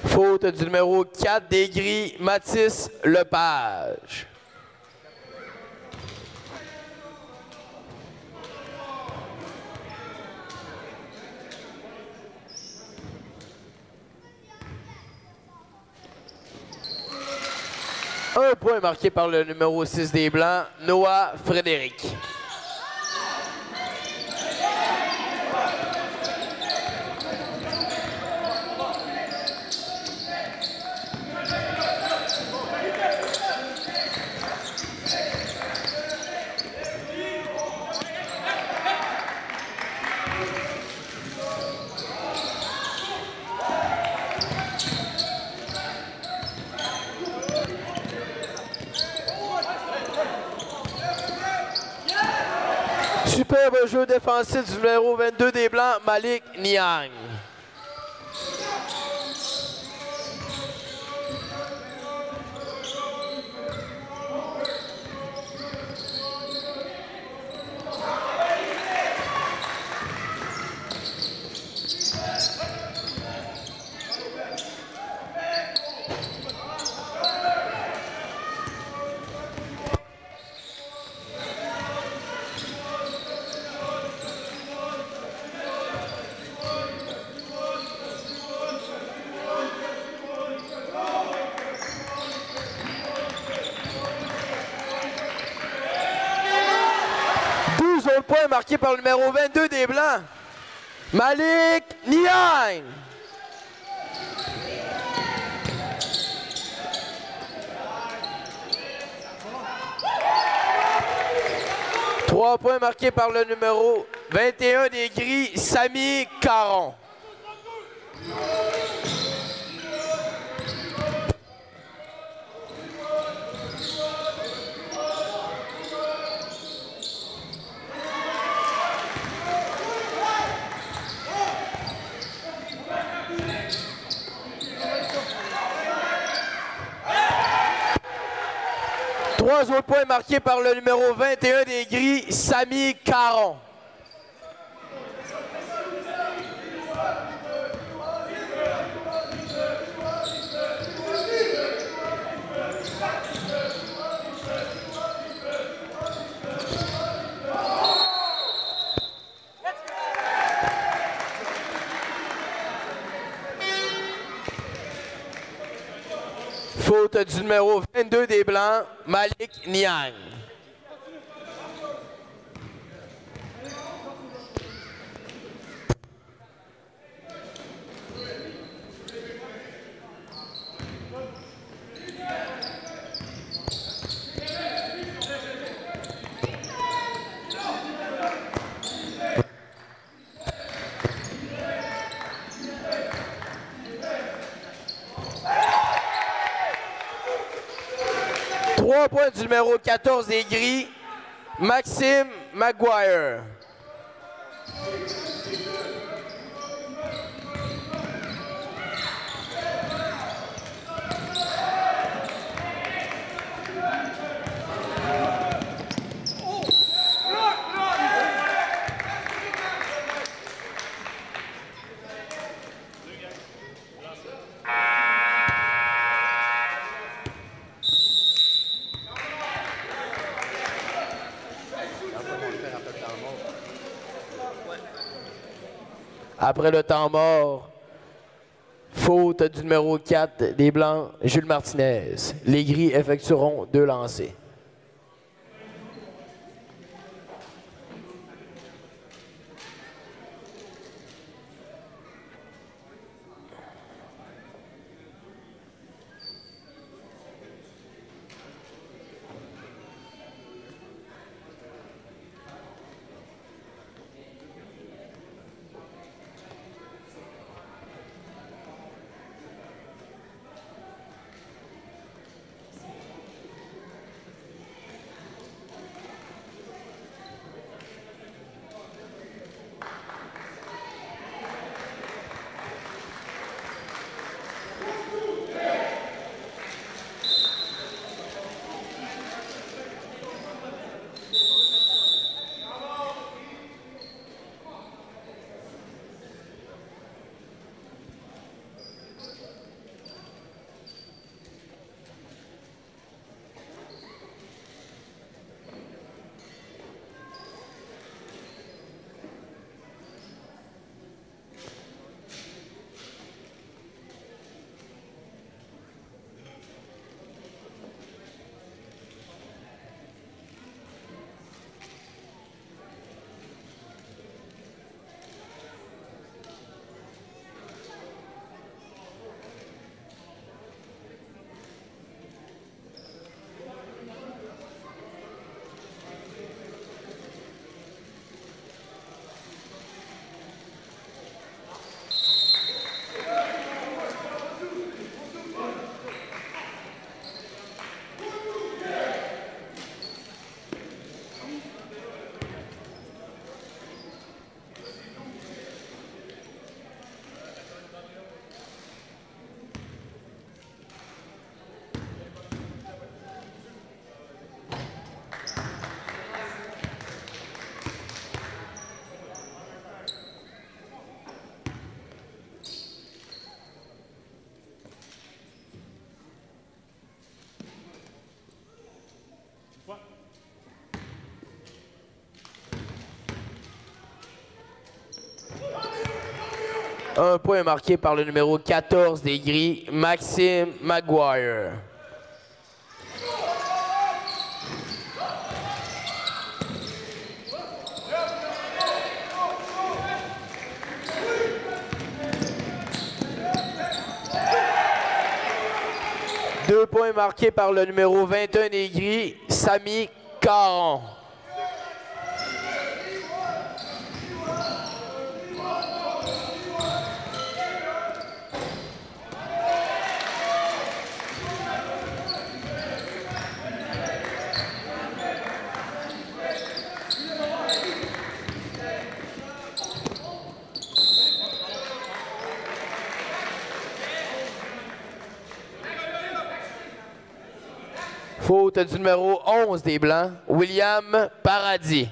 Faute du numéro quatre des Gris, Mathis Lepage. Un point marqué par le numéro six des Blancs, Noah Frédéric. Superbe jeu défensif du numéro vingt-deux des Blancs, Malik Niang. Point marqué par le numéro vingt-deux des Blancs, Malik Niang. Trois points marqués par le numéro vingt et un des Gris, Samy Caron. Trois autres points marqués par le numéro vingt et un des Gris, Samy Caron. Faute du numéro vingt-deux des Blancs, Malik Niang. Trois points du numéro quatorze des Gris, Maxime Maguire. Après le temps mort, faute du numéro quatre des Blancs, Jules Martinez. Les Gris effectueront deux lancers. Un point marqué par le numéro quatorze des gris, Maxime Maguire. Deux points marqués par le numéro vingt et un des gris, Samy Caron. Faute du numéro onze des Blancs, William Paradis.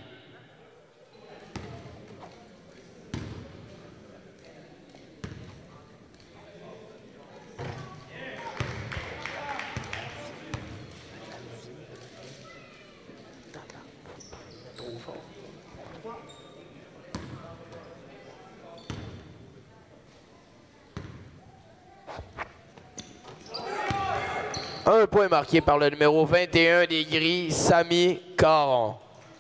Un point marqué par le numéro vingt et un des gris, Samy Caron.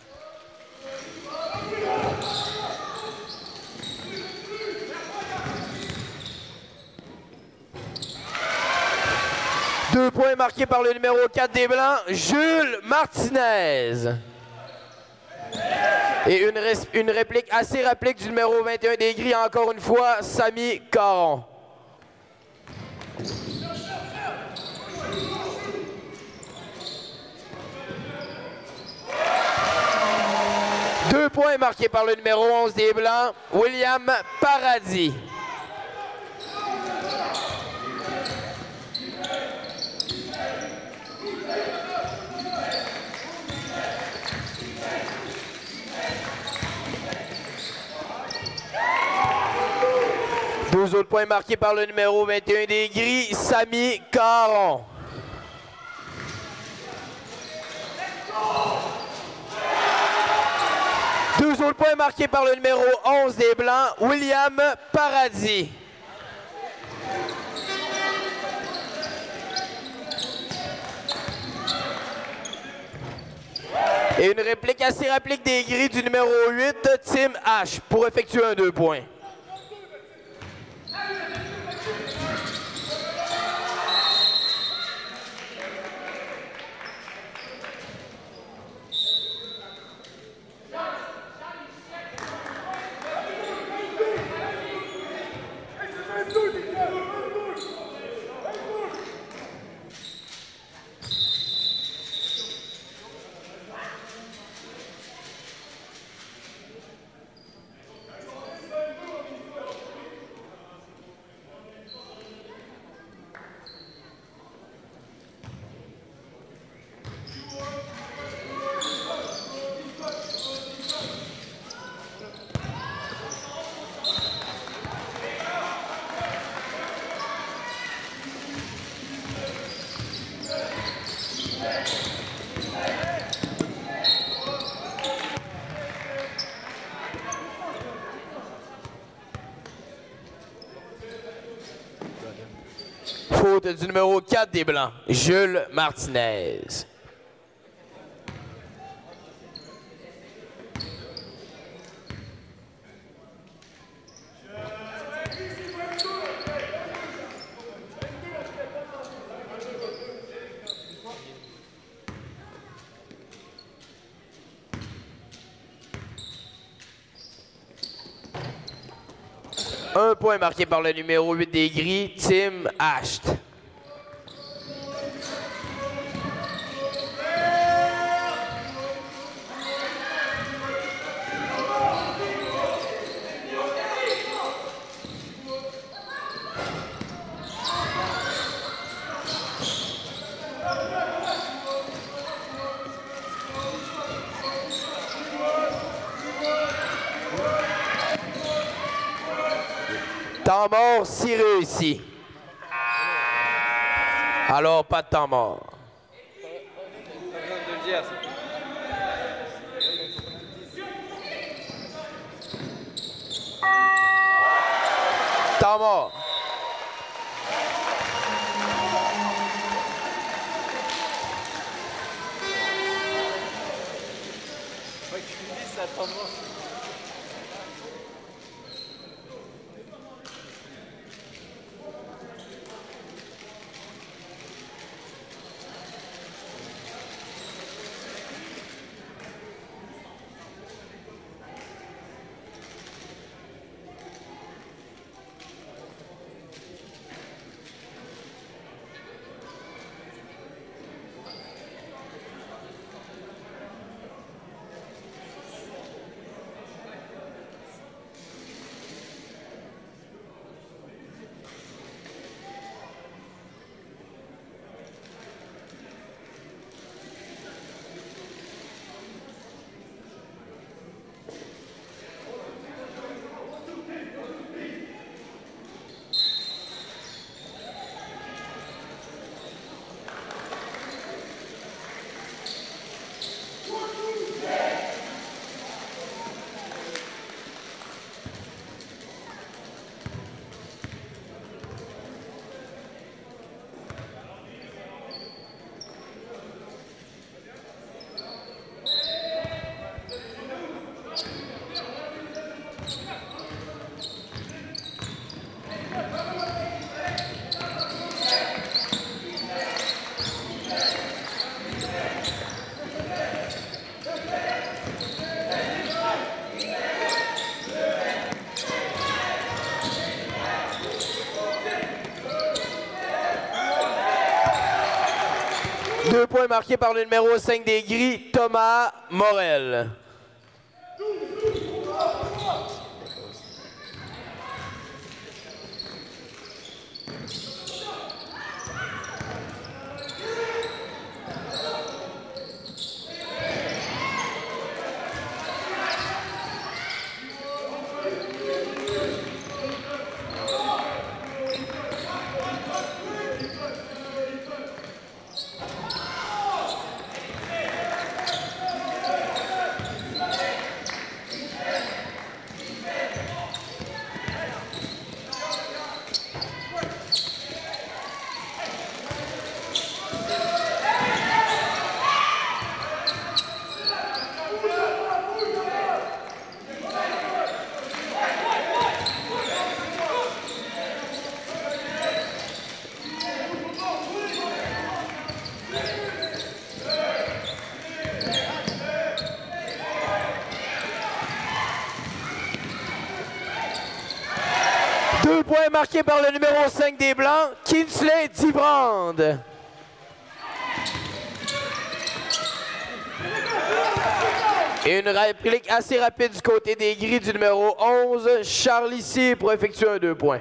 Deux points marqués par le numéro quatre des Blancs, Jules Martinez. Et une, une réplique assez réplique du numéro vingt et un des gris, encore une fois, Samy Caron. Deux points marqués par le numéro onze des Blancs, William Paradis. Deux autres points marqués par le numéro vingt et un des gris, Samy Caron. Deux autres points marqués par le numéro onze des Blancs, William Paradis. Et une réplique assez réplique des gris du numéro huit, Tim H, pour effectuer un deux points. Faute du numéro quatre des Blancs, Jules Martinez. Un point marqué par le numéro huit des gris, Tim Asht. Temps mort, si réussi. Alors, pas de temps mort. Temps Temps mort. Deux points marqués par le numéro cinq des Gris, Thomas Morel. Deux points marqués par le numéro cinq des Blancs, Kinsley Dibrand. Et une réplique assez rapide du côté des Gris du numéro onze, Charlie C pour effectuer un deux points.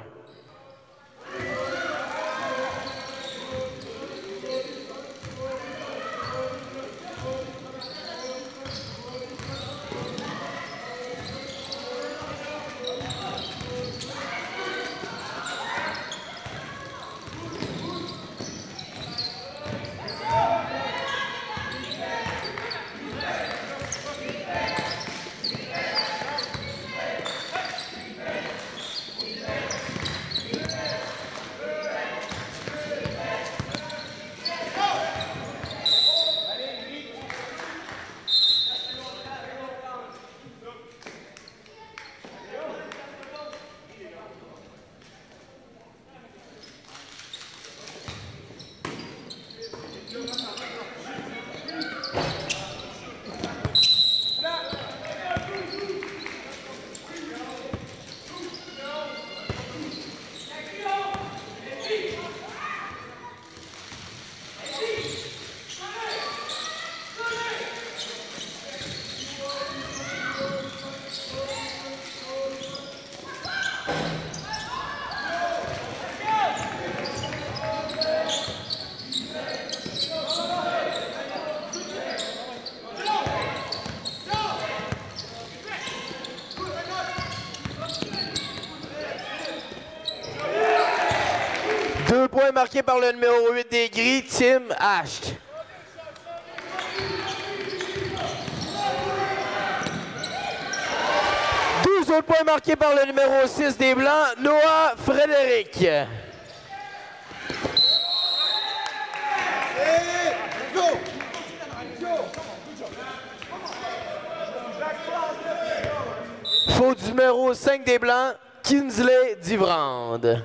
Deux points marqués par le numéro huit des Gris, Tim Ash. douze autres points marqués par le numéro six des Blancs, Noah Frédéric. Faute du numéro cinq des Blancs, Kinsley Divrande.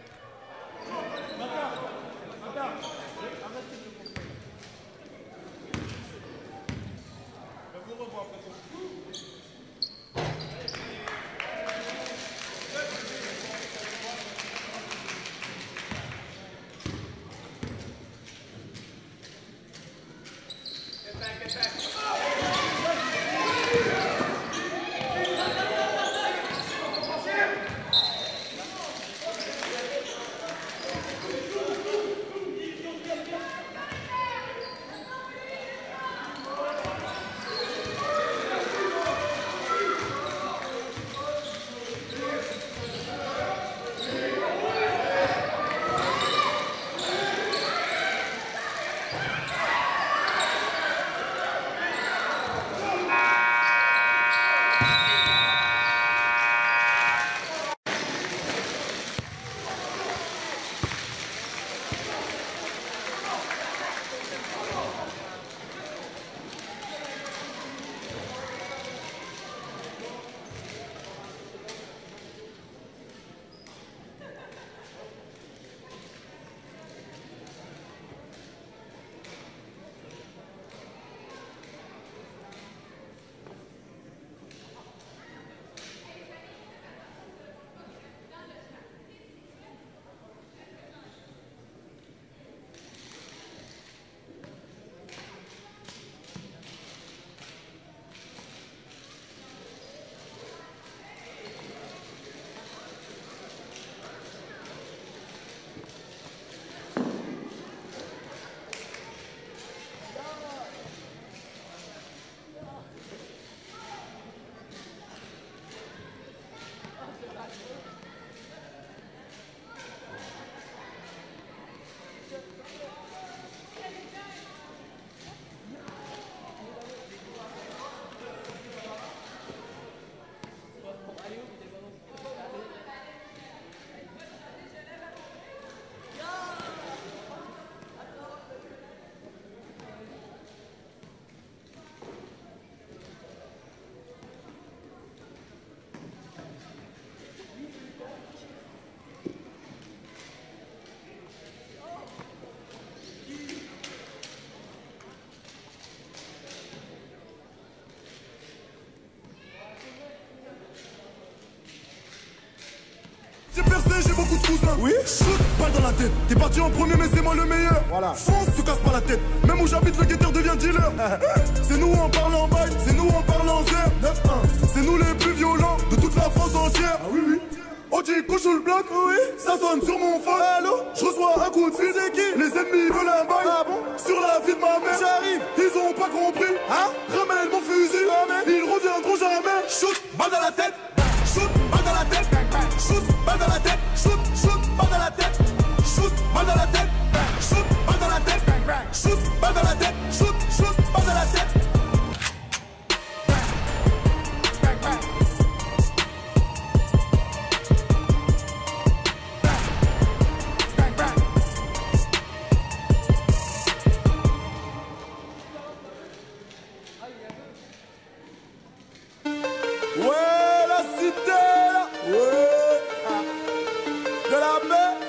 J'ai percé, j'ai beaucoup de cousins. Oui. Shoot, balle dans la tête. T'es parti en premier, mais c'est moi le meilleur. Voilà. Fonce, te casse pas la tête. Même où j'habite, le guetteur devient dealer. C'est nous en parlant en bail, c'est nous en parlant en zère. neuf un. C'est nous les plus violents de toute la France entière. Ah oui, oui. On dit couche sous le bloc, oui. Ça sonne sur mon phone. Allô. Je reçois un coup de fil, c'est qui? Les ennemis veulent un bail. Ah bon? Sur la vie de ma mère. J'arrive. Ils ont pas compris. Hein? Ramène mon fusil. Ramène. Ils reviendront jamais. Shoot, balle dans la tête. Shoot, balle dans la tête. Shoot, balle dans la tête. Shoot, shoot, balle dans la tête. Shoot, balle dans la tête. Shoot, balle dans la tête. Shoot, balle dans la tête. Shoot, shoot, balle dans la tête. Ouais, la cité là. Ouais. De la paix.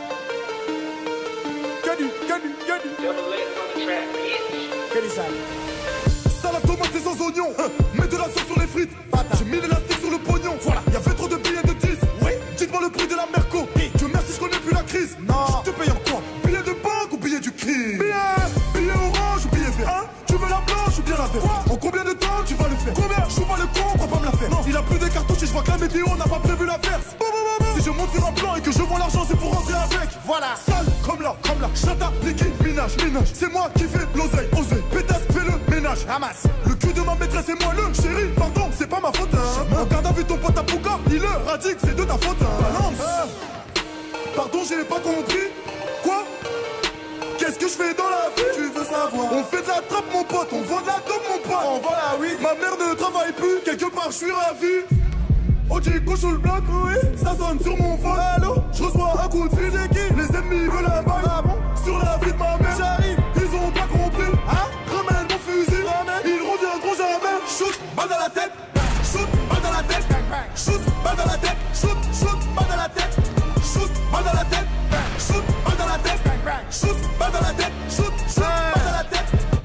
Que du, que du, que du. Que du sale. Salade tomate et sans oignon. Hein. Mets de la sauce sur les frites. J'ai mis l'élastique sur le pognon. Voilà. Y'avait trop de billets de dix. Oui. Dites-moi le prix de la Merco. Oui. Dieu merci, je connais plus la crise. Non. Je te paye en quoi? Billet de banque ou billet du crime? Billet. Billet orange ou billet vert? Hein? Tu veux la blanche ou bien la verte? Quoi? En combien de temps tu vas le faire? Combien? Je joue pas le con, on va pas me la faire. Non. Il a plus de cartouches et je vois que la météo n'a pas prévu la verse. Si je monte sur un plan et que je vends l'argent, c'est pour rentrer avec. Voilà. Sale comme là, comme là. Chata, Niki, Minage, Minage. C'est moi qui fais l'oseille, oseille. Pétasse, fais le ménage. Ramasse. Le cul de ma maîtresse et moi le chéri. Pardon, c'est pas ma faute. Hein. En garde à vue ton pote à Poucard, il le radique, c'est de ta faute. Hein. Balance. Euh. Pardon, j'ai pas compris. Quoi? Qu'est-ce que je fais dans la vie? Tu veux savoir? On fait de la trappe, mon pote. On vend de la dope, mon pote. On vend la weed. Ma mère ne travaille plus. Quelque part, je suis ravi. On dit go sous le bloc, oui. Ça sonne sur mon phone. Allô, je reçois un coup de fil. C'est qui? Les ennemis veulent la balle. Ah bon? Sur la vie de ma mère. J'arrive, ils ont pas compris. Hein? Ramène mon fusil. Ramène. Ils reviendront jamais. Shoot, balle dans la tête. Shoot, balle dans la tête. Shoot, balle dans la tête. Shoot, shoot, balle dans la tête. Shoot, balle dans la tête. Shoot, balle dans la tête. Shoot, balle dans la tête. Shoot, shoot, balle dans la tête.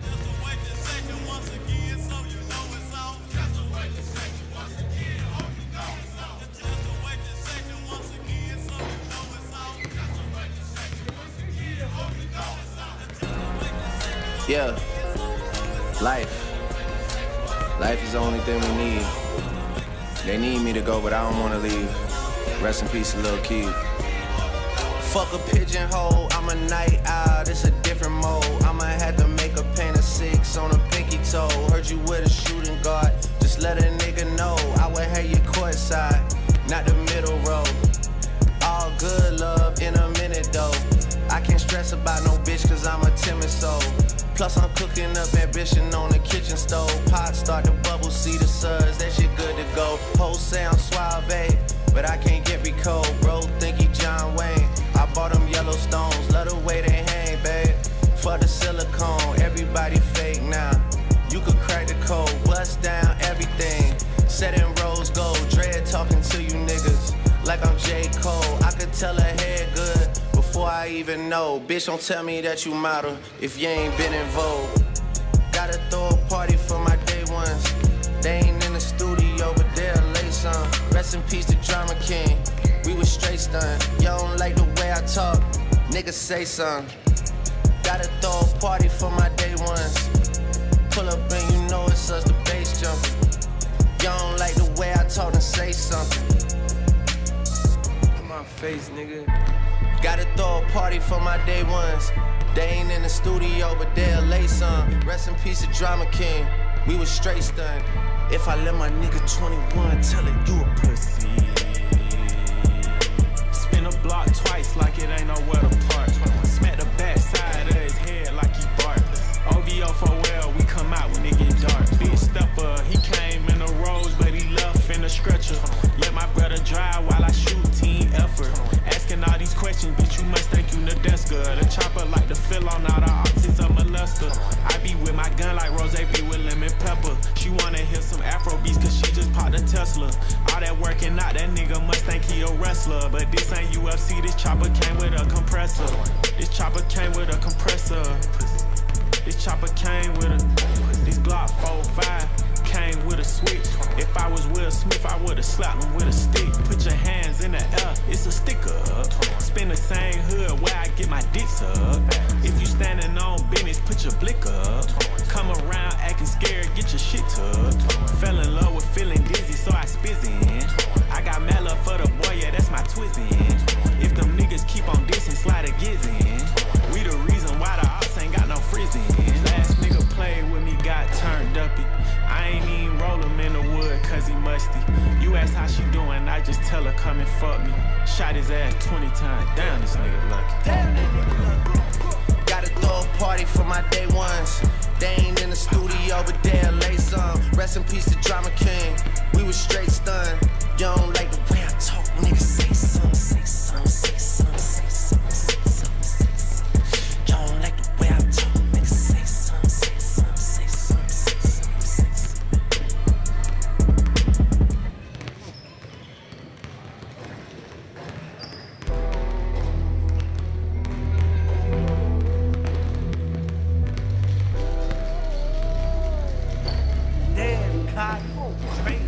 Yeah, life. Life is the only thing we need. They need me to go, but I don't wanna leave. Rest in peace, Lil Keith. Fuck a pigeonhole, I'm a night owl, it's a different mode. I'ma have to make a paint of six on a pinky toe. Heard you with a shooting guard, just let a nigga know. I would have you courtside, not the middle row. All good love in a minute though. I can't stress about no bitch cause I'm a timid soul. Plus I'm cooking up ambition on the kitchen stove. Pot start to bubble, see the suds, that shit good to go. Whole sound suave, but I can't get me cold. Bro, think he John Wayne. I bought them Yellowstones, love the way they hang, babe. For the silicone, everybody fake now. You could crack the code, bust down everything. Set in rose gold, dread talking to you niggas like I'm J. Cole. I could tell her head good before I even know. Bitch, don't tell me that you model if you ain't been in vogue. Gotta throw a party for my day ones. They ain't in the studio, but they'll lay some. Rest in peace to Drama King. We was straight stunned. Y'all don't like the way I talk, niggas say something. Gotta throw a party for my day ones. Pull up and you know it's us, the bass jumping. Y'all don't like the way I talk and say something. My face, nigga. Gotta throw a party for my day ones. They ain't in the studio, but they'll lay some. Rest in peace to Drama King. We was straight stunned. If I let my nigga twenty-one tell it, you a pussy. Spin a block twice like it ain't nowhere to park. Smack the back side of his head like he bark. O V O for well, we come out when it get dark. Big stepper, he came in a rose, but he left in a stretcher. Let my brother drive while I shoot, team effort. Asking all these questions, bitch, you must think you Nadeska. The chopper like to fill on all the optics of molester. I be with my gun like Rose be with lemon pepper. She wanna hear some Afro beats cause she just popped a Tesla. All that working out, that nigga must think he a wrestler. But this ain't U F C, this chopper came with a compressor. This chopper came with a compressor. This chopper came with a, this Glock four five came with a switch. If I was Will Smith, I would've slapped him with a stick. Put your hands in the air, it's a sticker. Spin the same hood where I get my dicks up. If you standing on business, put your blick up. Come around acting scared, get your shit tucked. Fell in love with feeling dizzy, so I spizzin'. I got mad love for the boy, yeah, that's my twizzin'. If them niggas keep on dissing, slide a gizzin'. We the reason why the ops ain't got no frizzin'. Last nigga played with me, got turned uppy. I ain't even roll him in the wood cause he musty. You ask how she doing, I just tell her come and fuck me. Shot his ass twenty times, damn this nigga lucky. Gotta throw a party for my day ones. They ain't in the studio, but they'll lay some. Rest in peace to Drama King. We was straight stunned. You don't like the way I talk, nigga, say something, say something, say something, say something, say something, say something. You don't like the way I talk, nigga, say something, say something, say something, say something, say Damn, God, oh, crazy.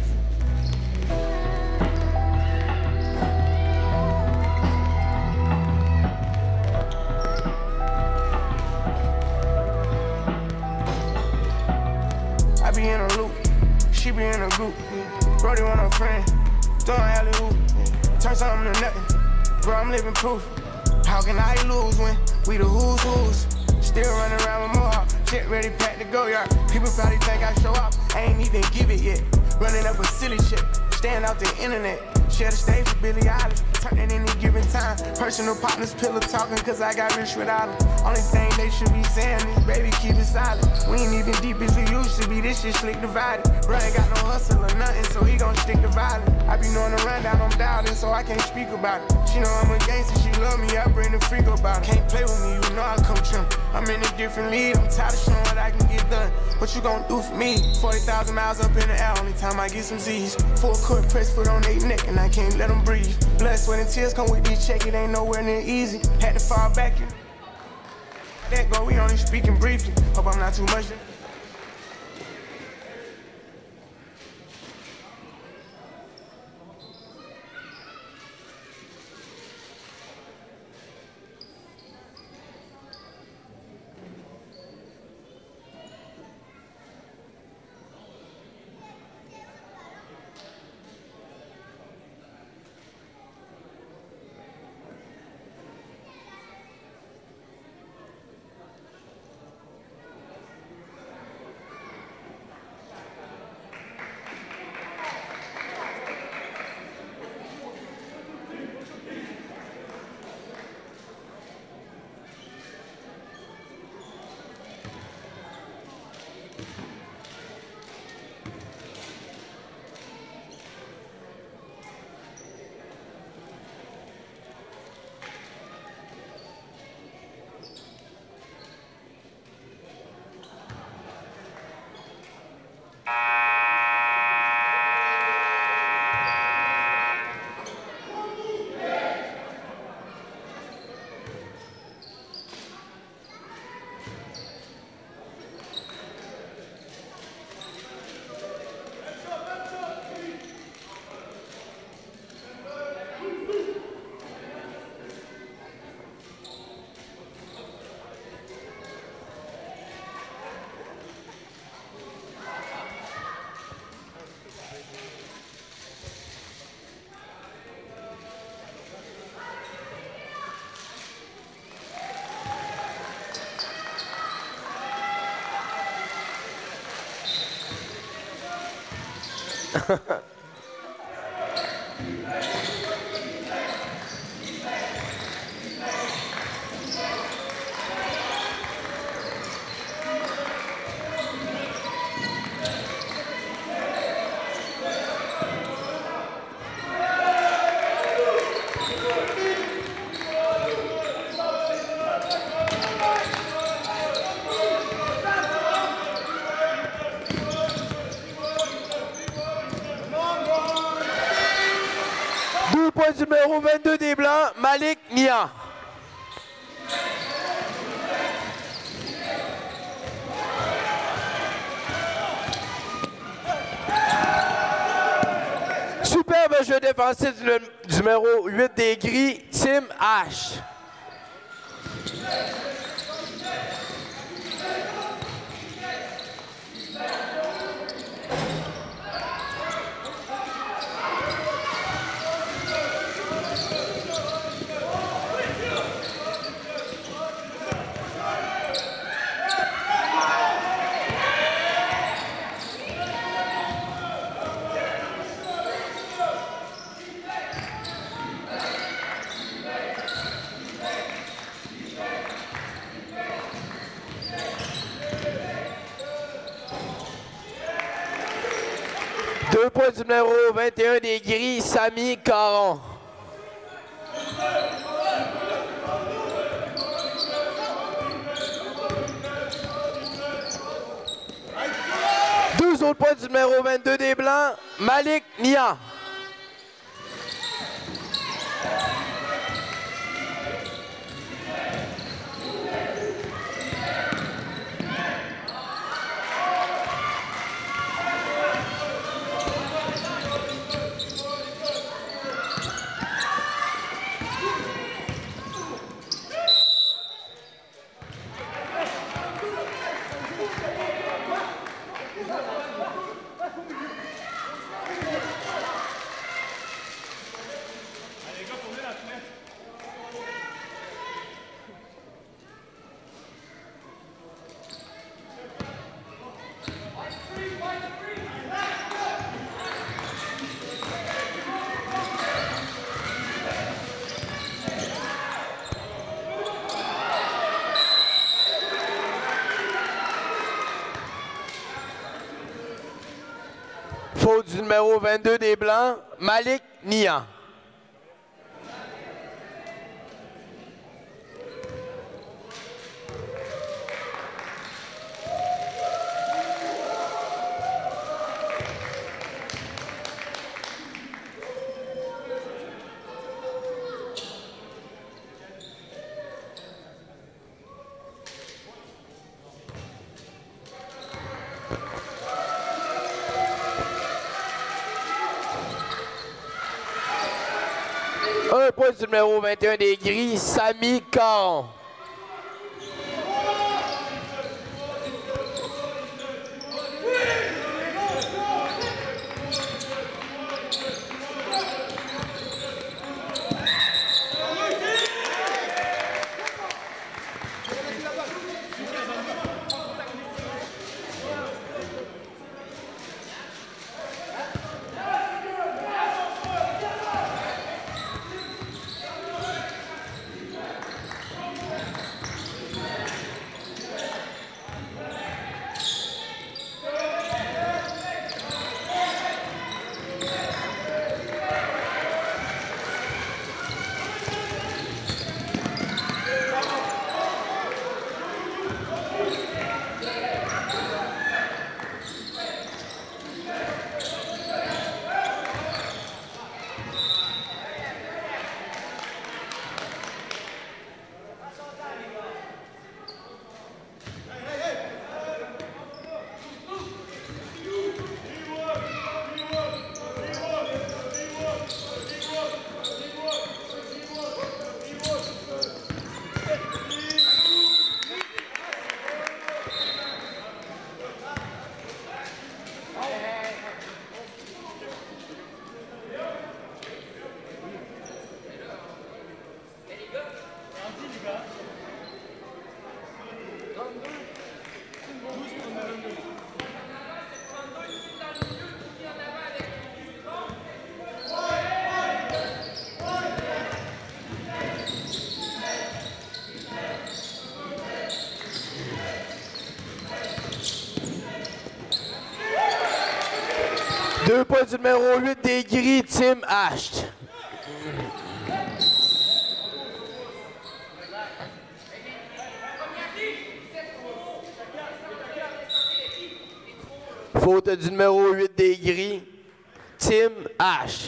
I be in a loop, she be in a group. Brody want a friend, throwing alley hoop. Turn something to nothing, bro, I'm living proof. How can I lose when we the who's who's? Still running around with Mohawk, shit ready packed to go yard. People probably think I show up, I ain't even give it yet. Running up a silly shit, staying out the internet. Share the stage with Billie Eilish, turn it any given time. Personal partners, pillow talking, cause I got rich without them. Only thing they should be saying is, baby, keep it silent. We ain't even deep as we used to be, this shit slick divided. Bro ain't got no hustle or nothing, so he gon' stick to violence. I be knowing the rundown, I'm doubting, so I can't speak about it. She know I'm a gangster, she love me, I bring the freak about it. Can't play with me, you know I coach him. I'm in a different league, I'm tired of showing what I can get done. What you gon' do for me? forty thousand miles up in the air, only time I get some Z's. Full court press foot on their neck, and I can't let them breathe. Blood, sweat, and tears come with this check, it ain't nowhere near easy. Had to fall back in. That go, we only speaking briefly. Hope I'm not too much. Numéro vingt-deux des Blancs, Malik Nia. Superbe jeu défensif du numéro huit des Gris, Tim H. Deux points du numéro vingt et un des Gris, Samy Caron. Deux autres points du numéro vingt-deux des Blancs, Malik Nia. Faute du numéro vingt-deux des Blancs, Malik Nian. Un point du numéro vingt et un des Gris, Samy Caron. Deux points du numéro huit des Gris, Tim Asht. Faute du numéro huit des Gris, Tim Asht.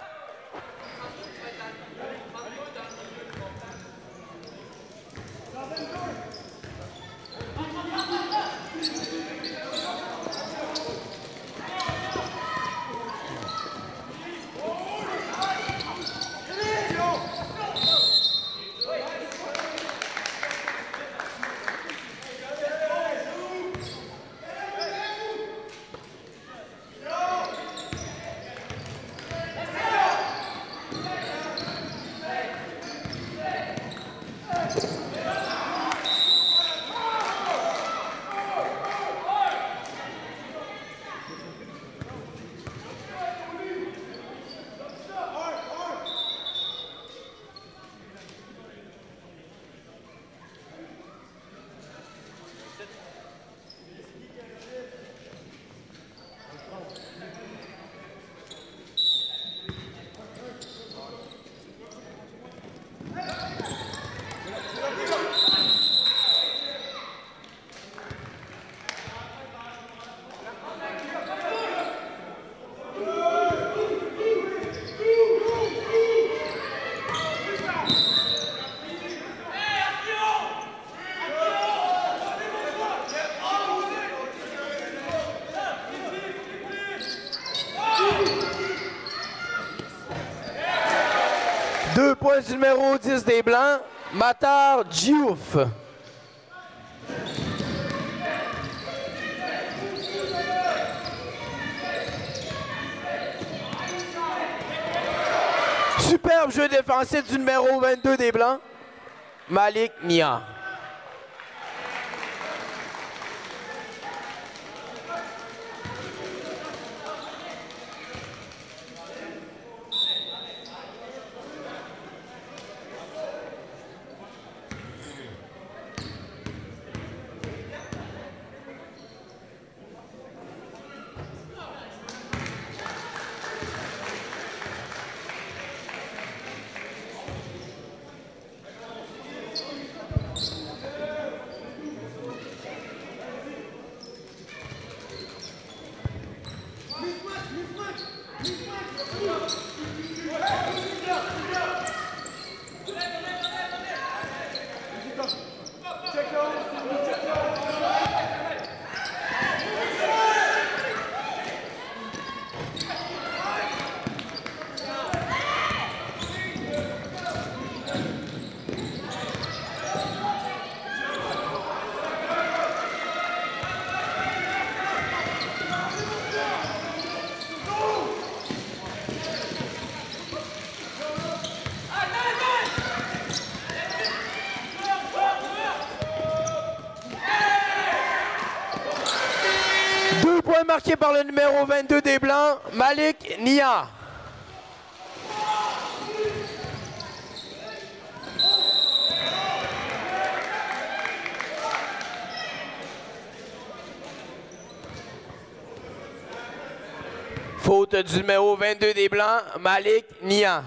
Deux points du numéro dix des Blancs, Matar Diouf. Superbe jeu défensif du numéro vingt-deux des Blancs, Malik Nian. marqué par le numéro vingt-deux des Blancs, Malik Nia. Faute du numéro vingt-deux des Blancs, Malik Nia.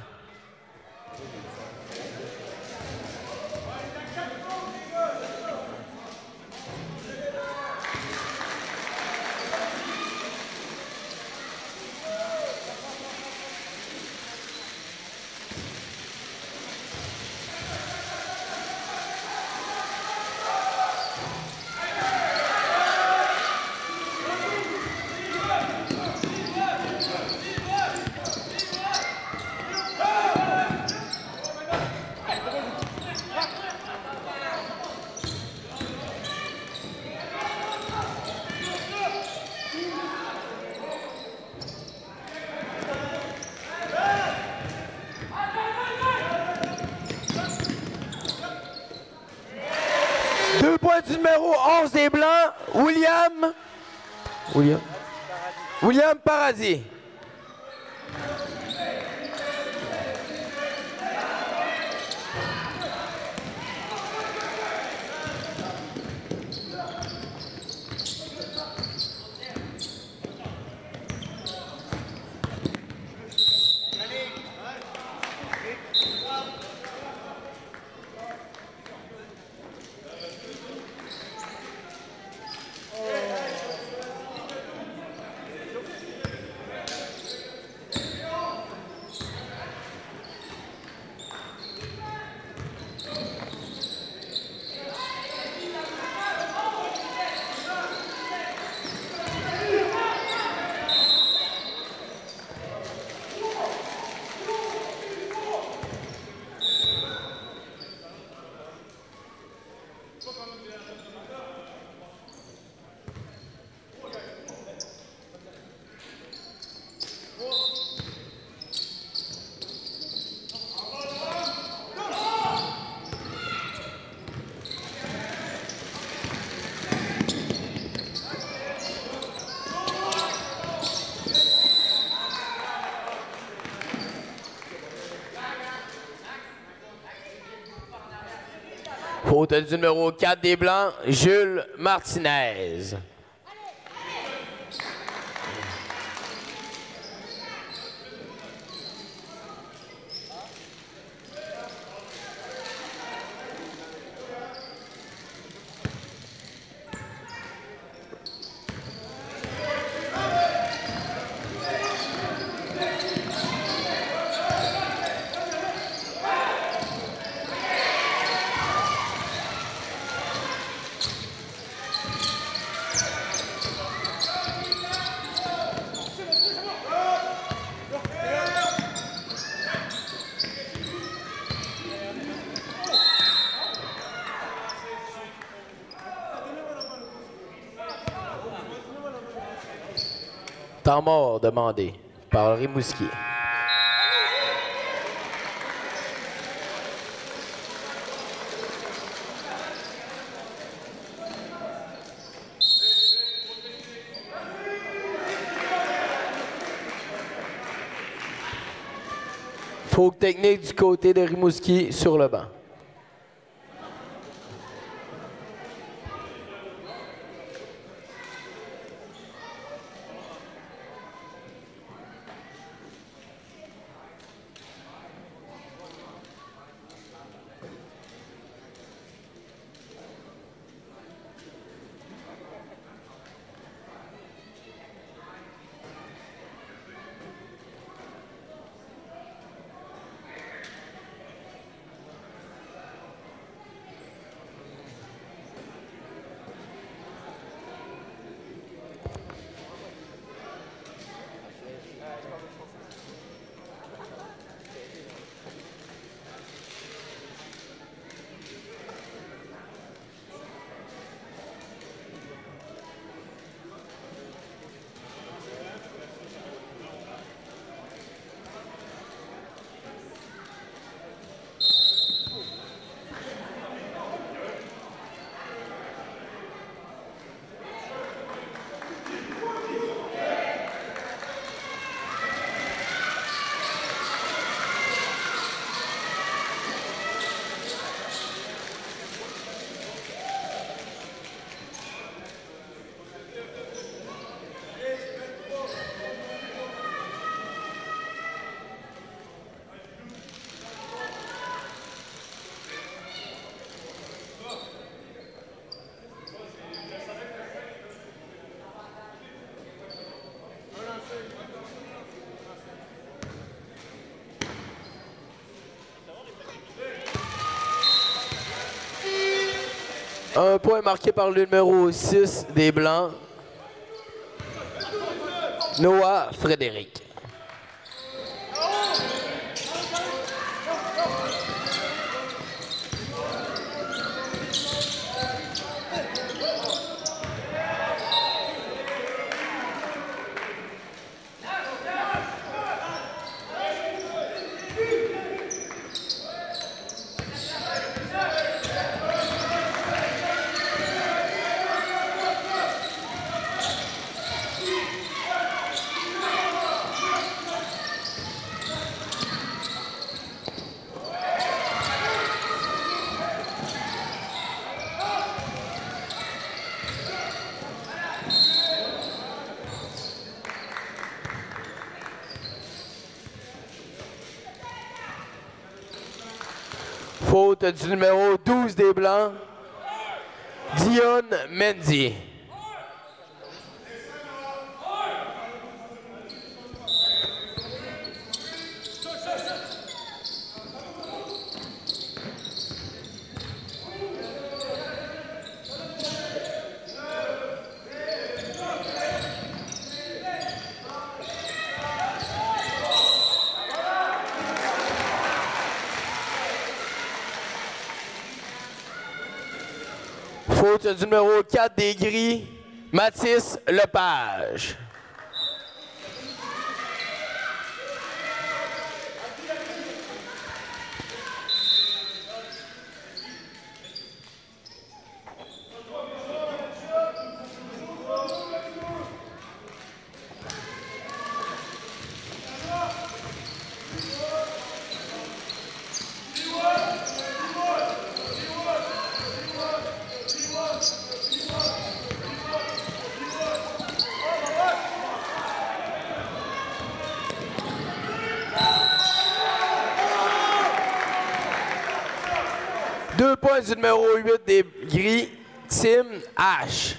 Deux points du numéro onze des Blancs, William. William. William Paradis. Faute du numéro quatre des Blancs, Jules Martinez. Temps mort demandé par Rimouski. Faute technique du côté de Rimouski sur le banc. Un point marqué par le numéro six des Blancs, Noah Frédéric. Faute du numéro douze des Blancs, Dion Mendy. Faute du numéro quatre des Gris, Mathis Lepage. Deux points du numéro huit des Gris, Tim H.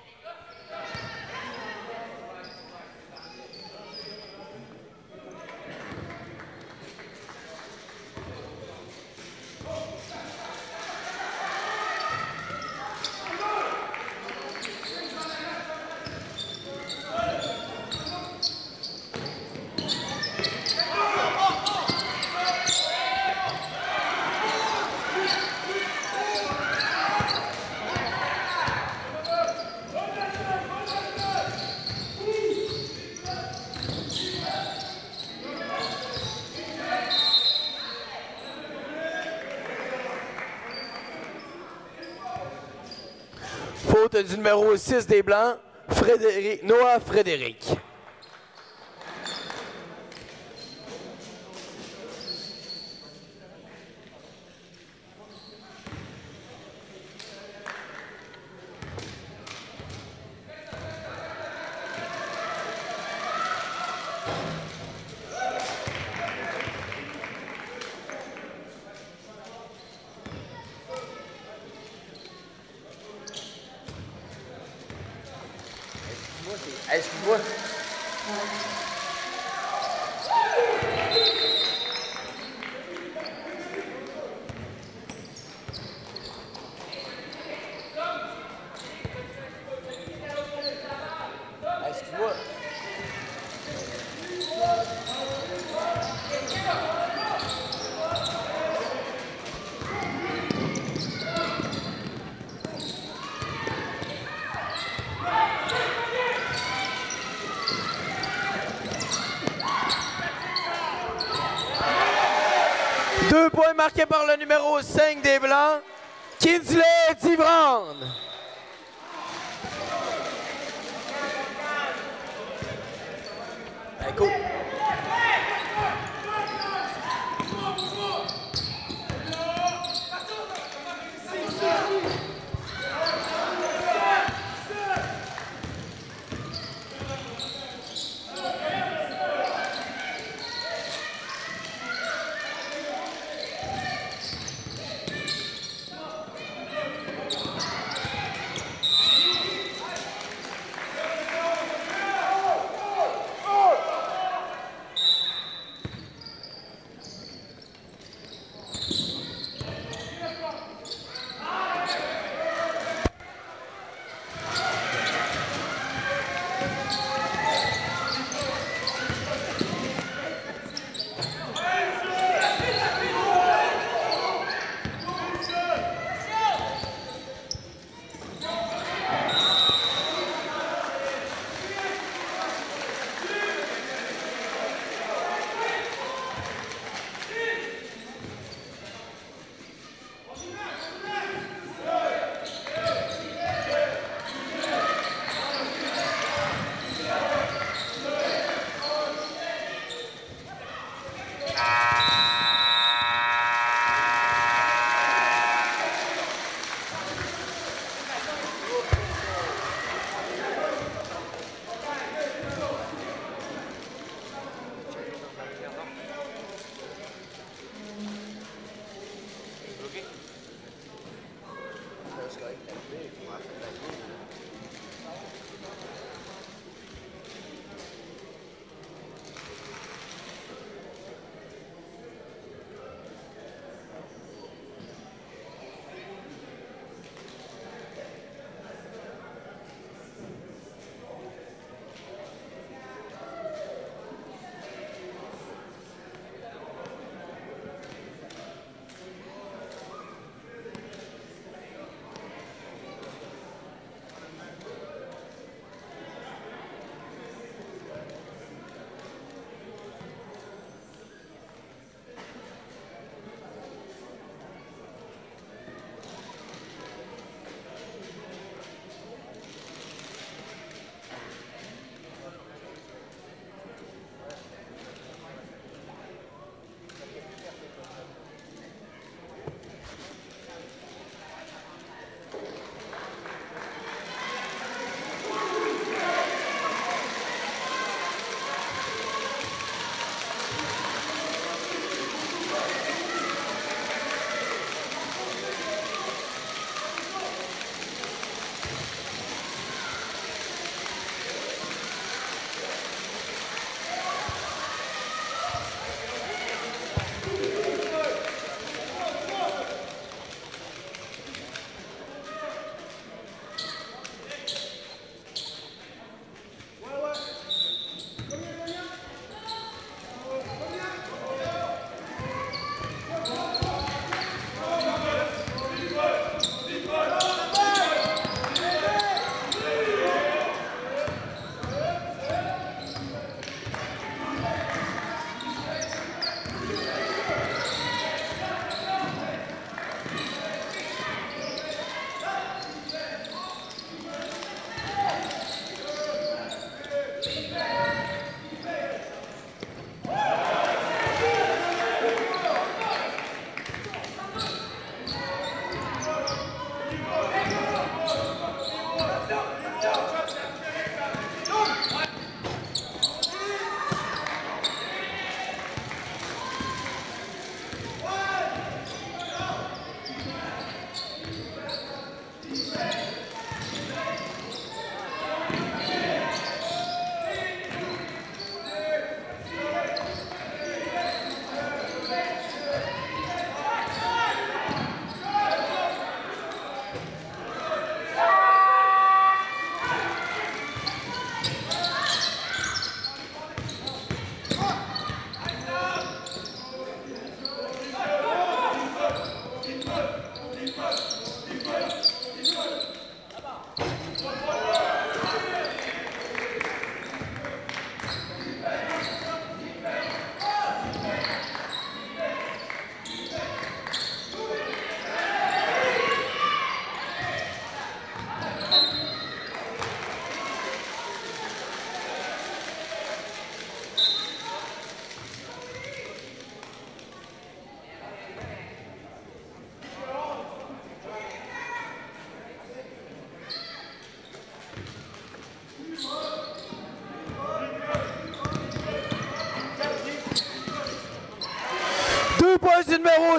Faute du numéro six des Blancs, Frédéric, Noah Frédéric. Excuse-moi. Excuse-moi. Deux points marqués par le numéro cinq des Blancs, Kinsley Divrand. Écoute.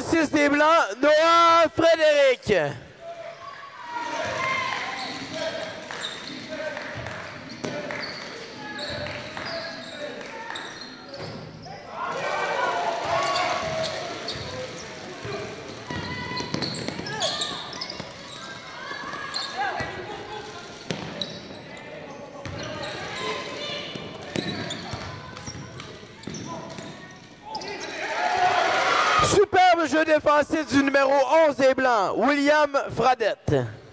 six des Blancs, Noah Frédéric. Superbe jeu défensif du numéro onze des Blancs, William Fradette.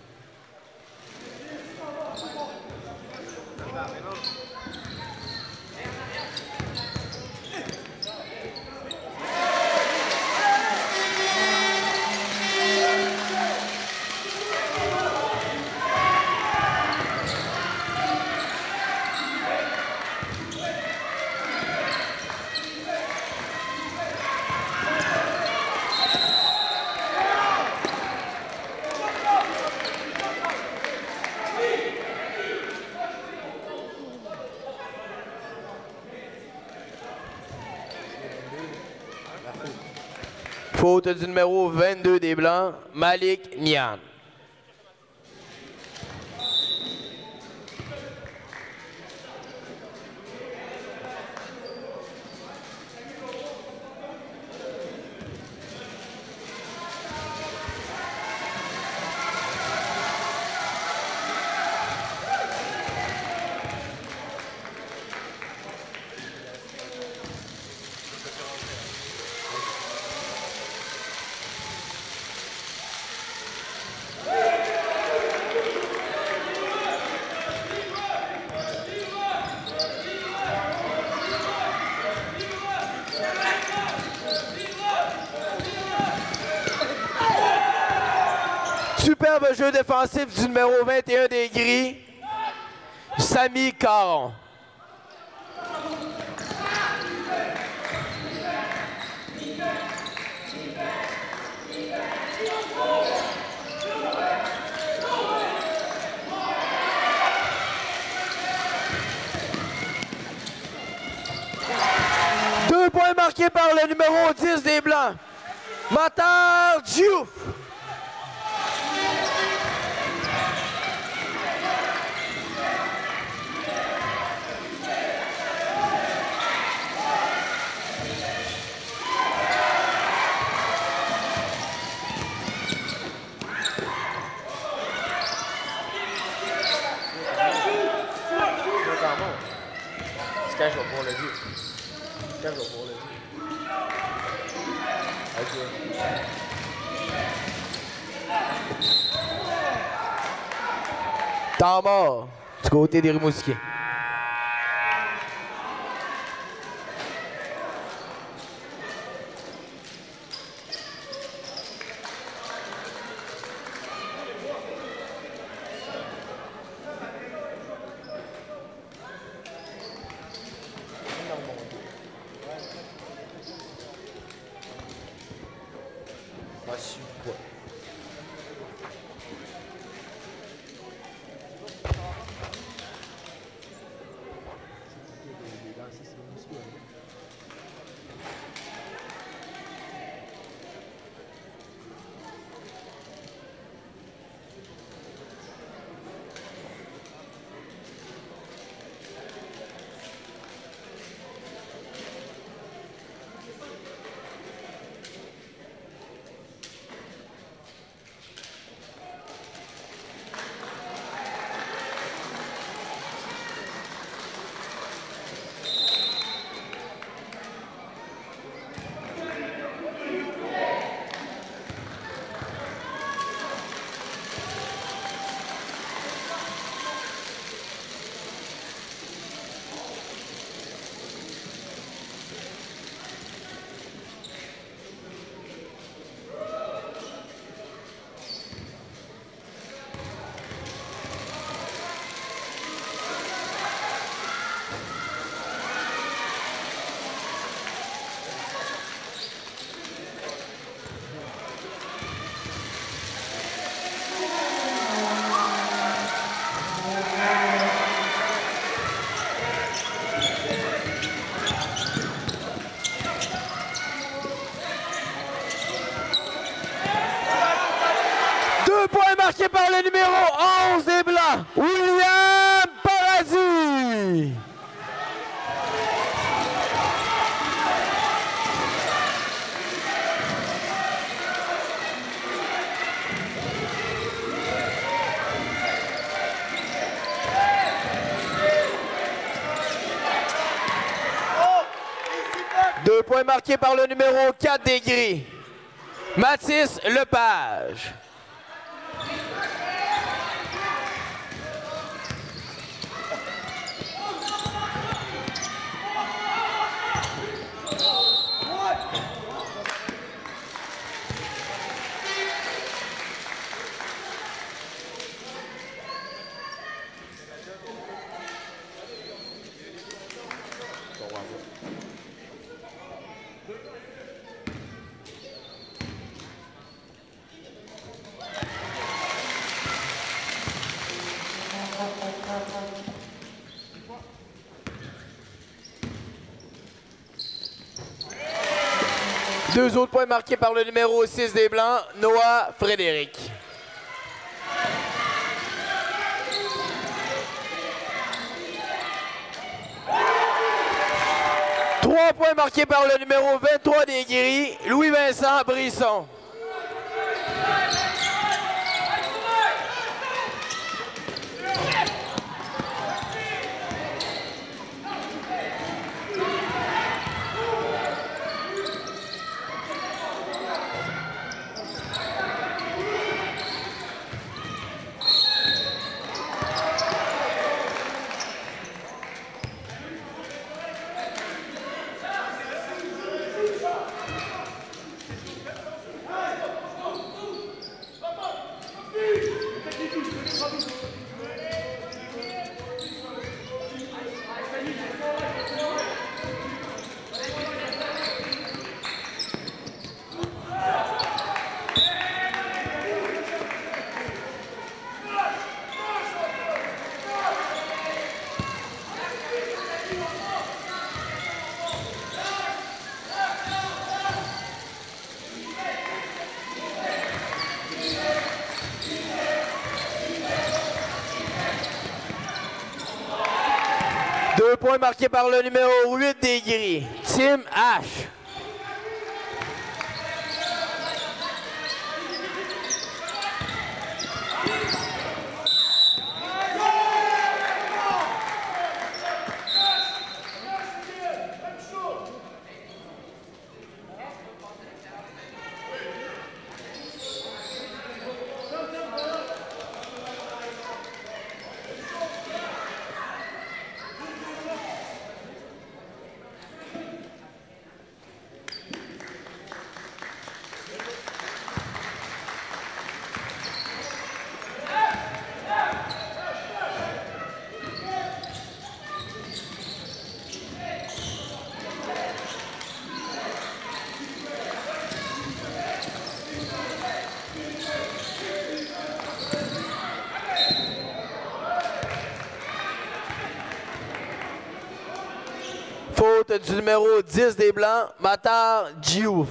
Faute du numéro vingt-deux des Blancs, Malik Nian. Superbe jeu défensif du numéro vingt et un des Gris, Samy Caron. Deux points marqués par le numéro dix des Blancs, Matar Diouf. Quand je vais pouvoir le dire. Quand je vais pouvoir le dire. OK. Temps mort du côté des Rimouskiens. marqué par le numéro onze des Blancs, William Paradis. Deux points marqués par le numéro quatre des Gris, Mathis Lepage. Deux autres points marqués par le numéro six des Blancs, Noah Frédéric. Trois points marqués par le numéro vingt-trois des Gris, Louis-Vincent Brisson. Deux points marqués par le numéro huit des Gris, Tim H. Faute du numéro dix des Blancs, Matar Diouf.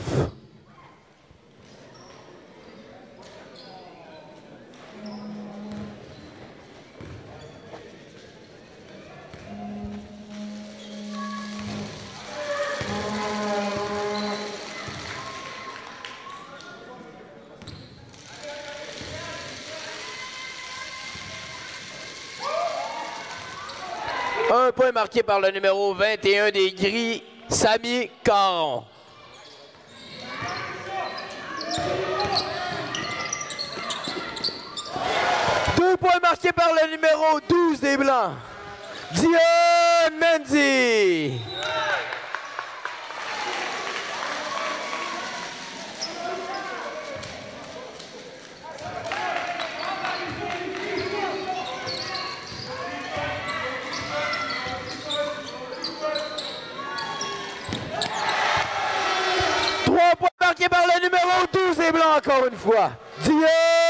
Un point marqué par le numéro vingt et un des Gris, Samy Caron. Deux points marqués par le numéro douze des Blancs, Dion Mendy. Trois points marqués par le numéro douze des Blancs encore une fois, Dion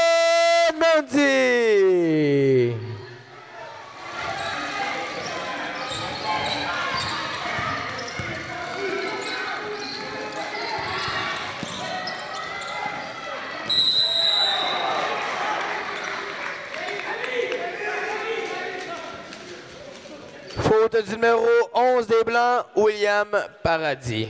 Mendy. Faute du numéro onze des Blancs, William Paradis.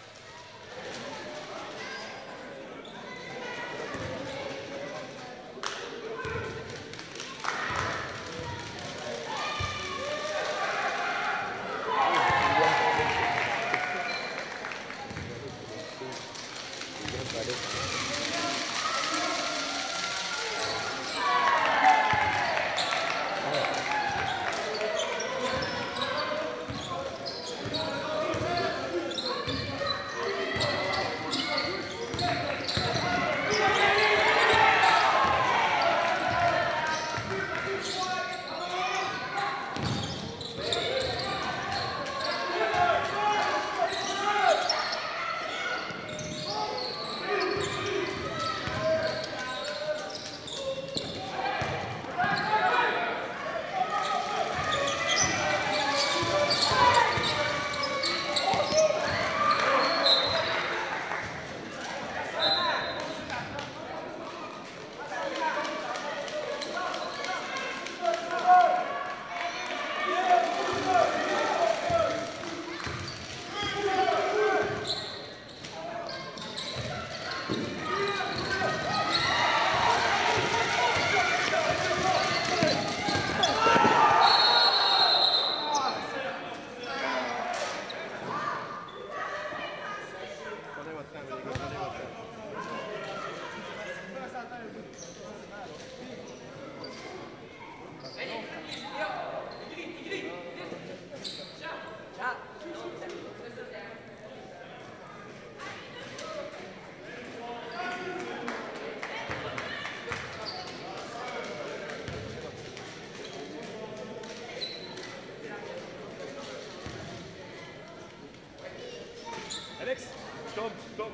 Alex, tombe, tombe.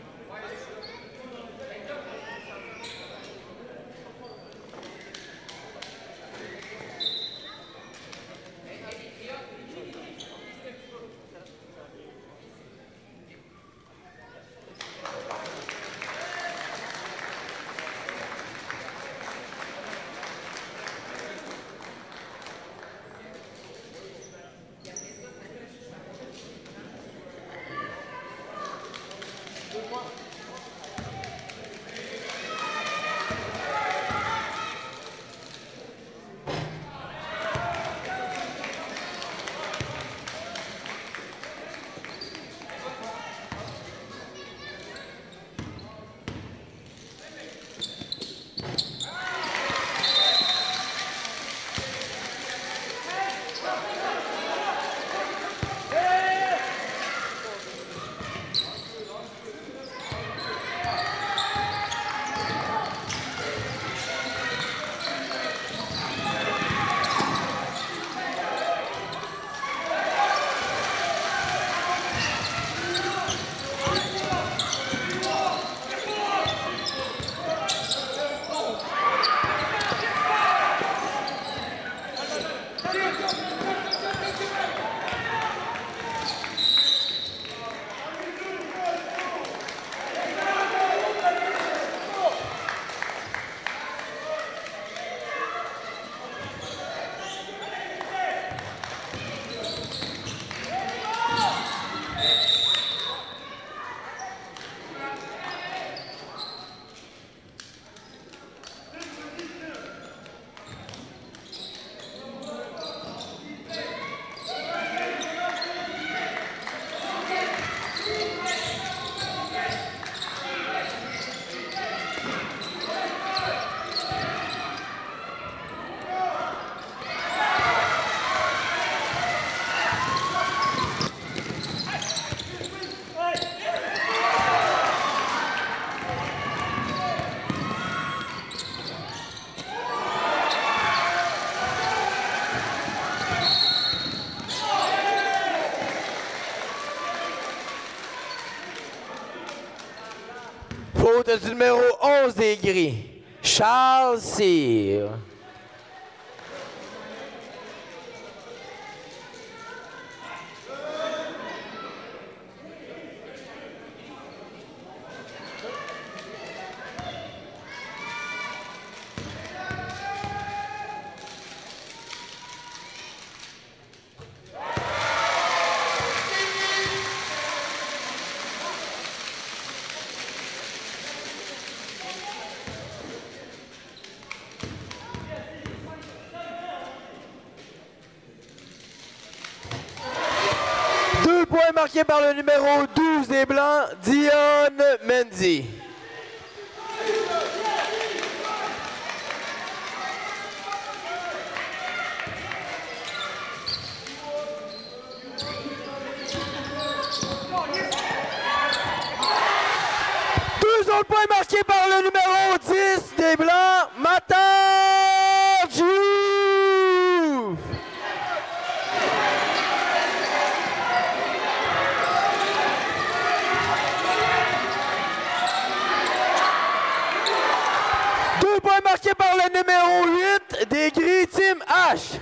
Faute du numéro onze des Gris, Charles Cyr. marqués par le numéro douze des Blancs, Dion Mendy. Deux autres points marqués par le numéro dix des Blancs, Matar Diouf. Deux points marqués par le numéro huit des Gris, Team H.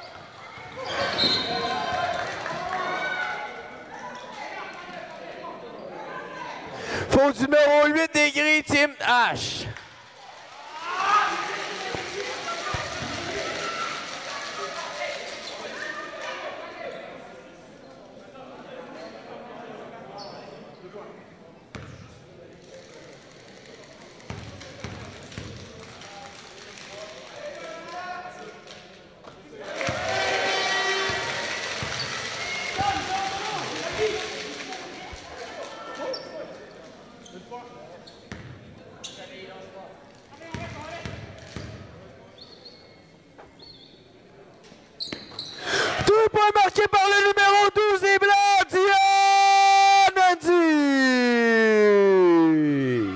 Faute du numéro huit des Gris, Team H. Deux points marqués par le numéro douze des Blancs, Dion Mendy.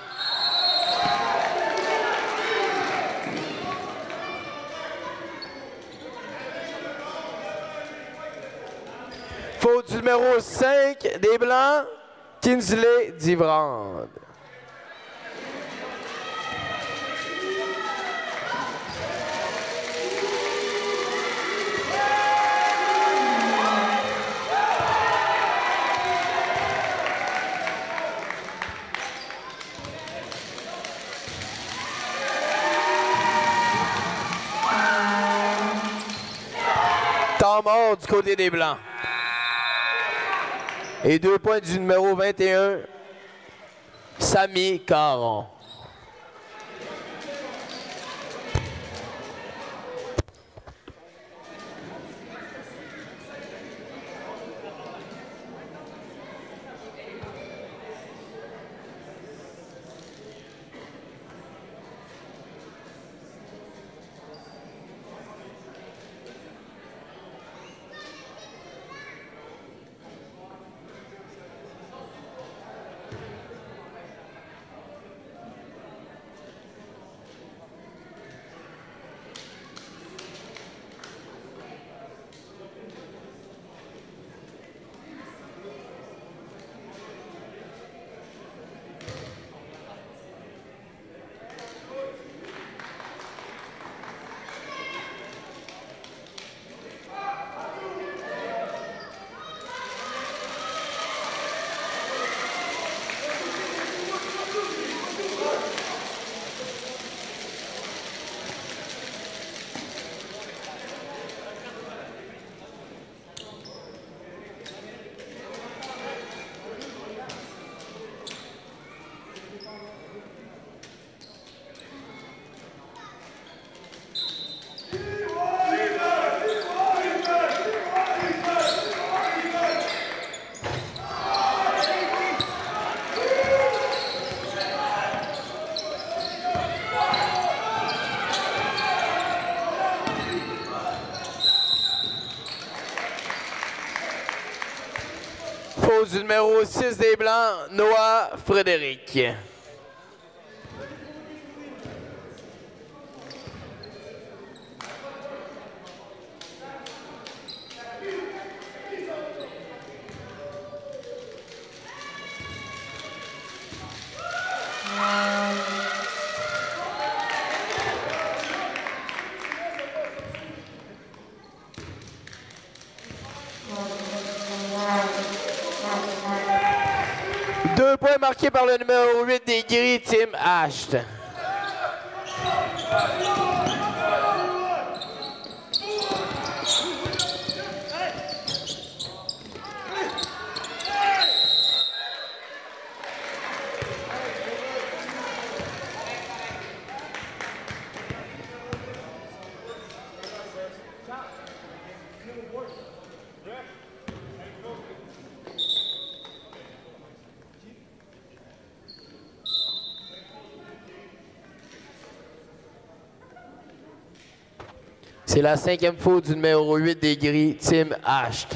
Faute du numéro cinq des Blancs, Kinsley Divrande. Temps mort du côté des Blancs. Et deux points du numéro vingt et un, Samy Caron. Du numéro six des Blancs, Noah Frédéric. Deux points marqués par le numéro huit des Gris, Team H. C'est la cinquième faute du numéro huit des Gris, Tim Asht.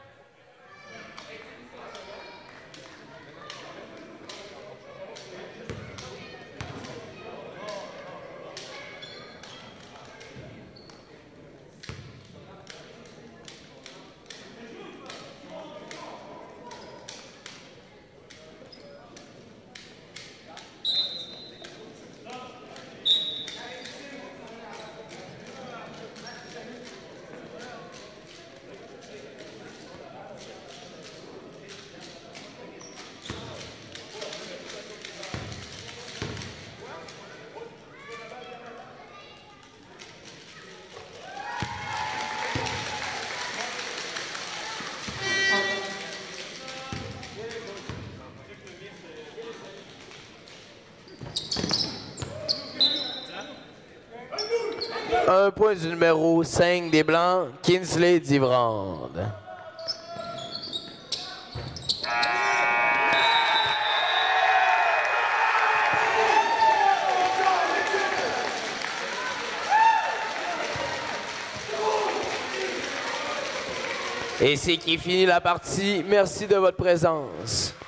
Un point du numéro cinq des Blancs, Kinsley Divrand. Et c'est qui finit la partie. Merci de votre présence.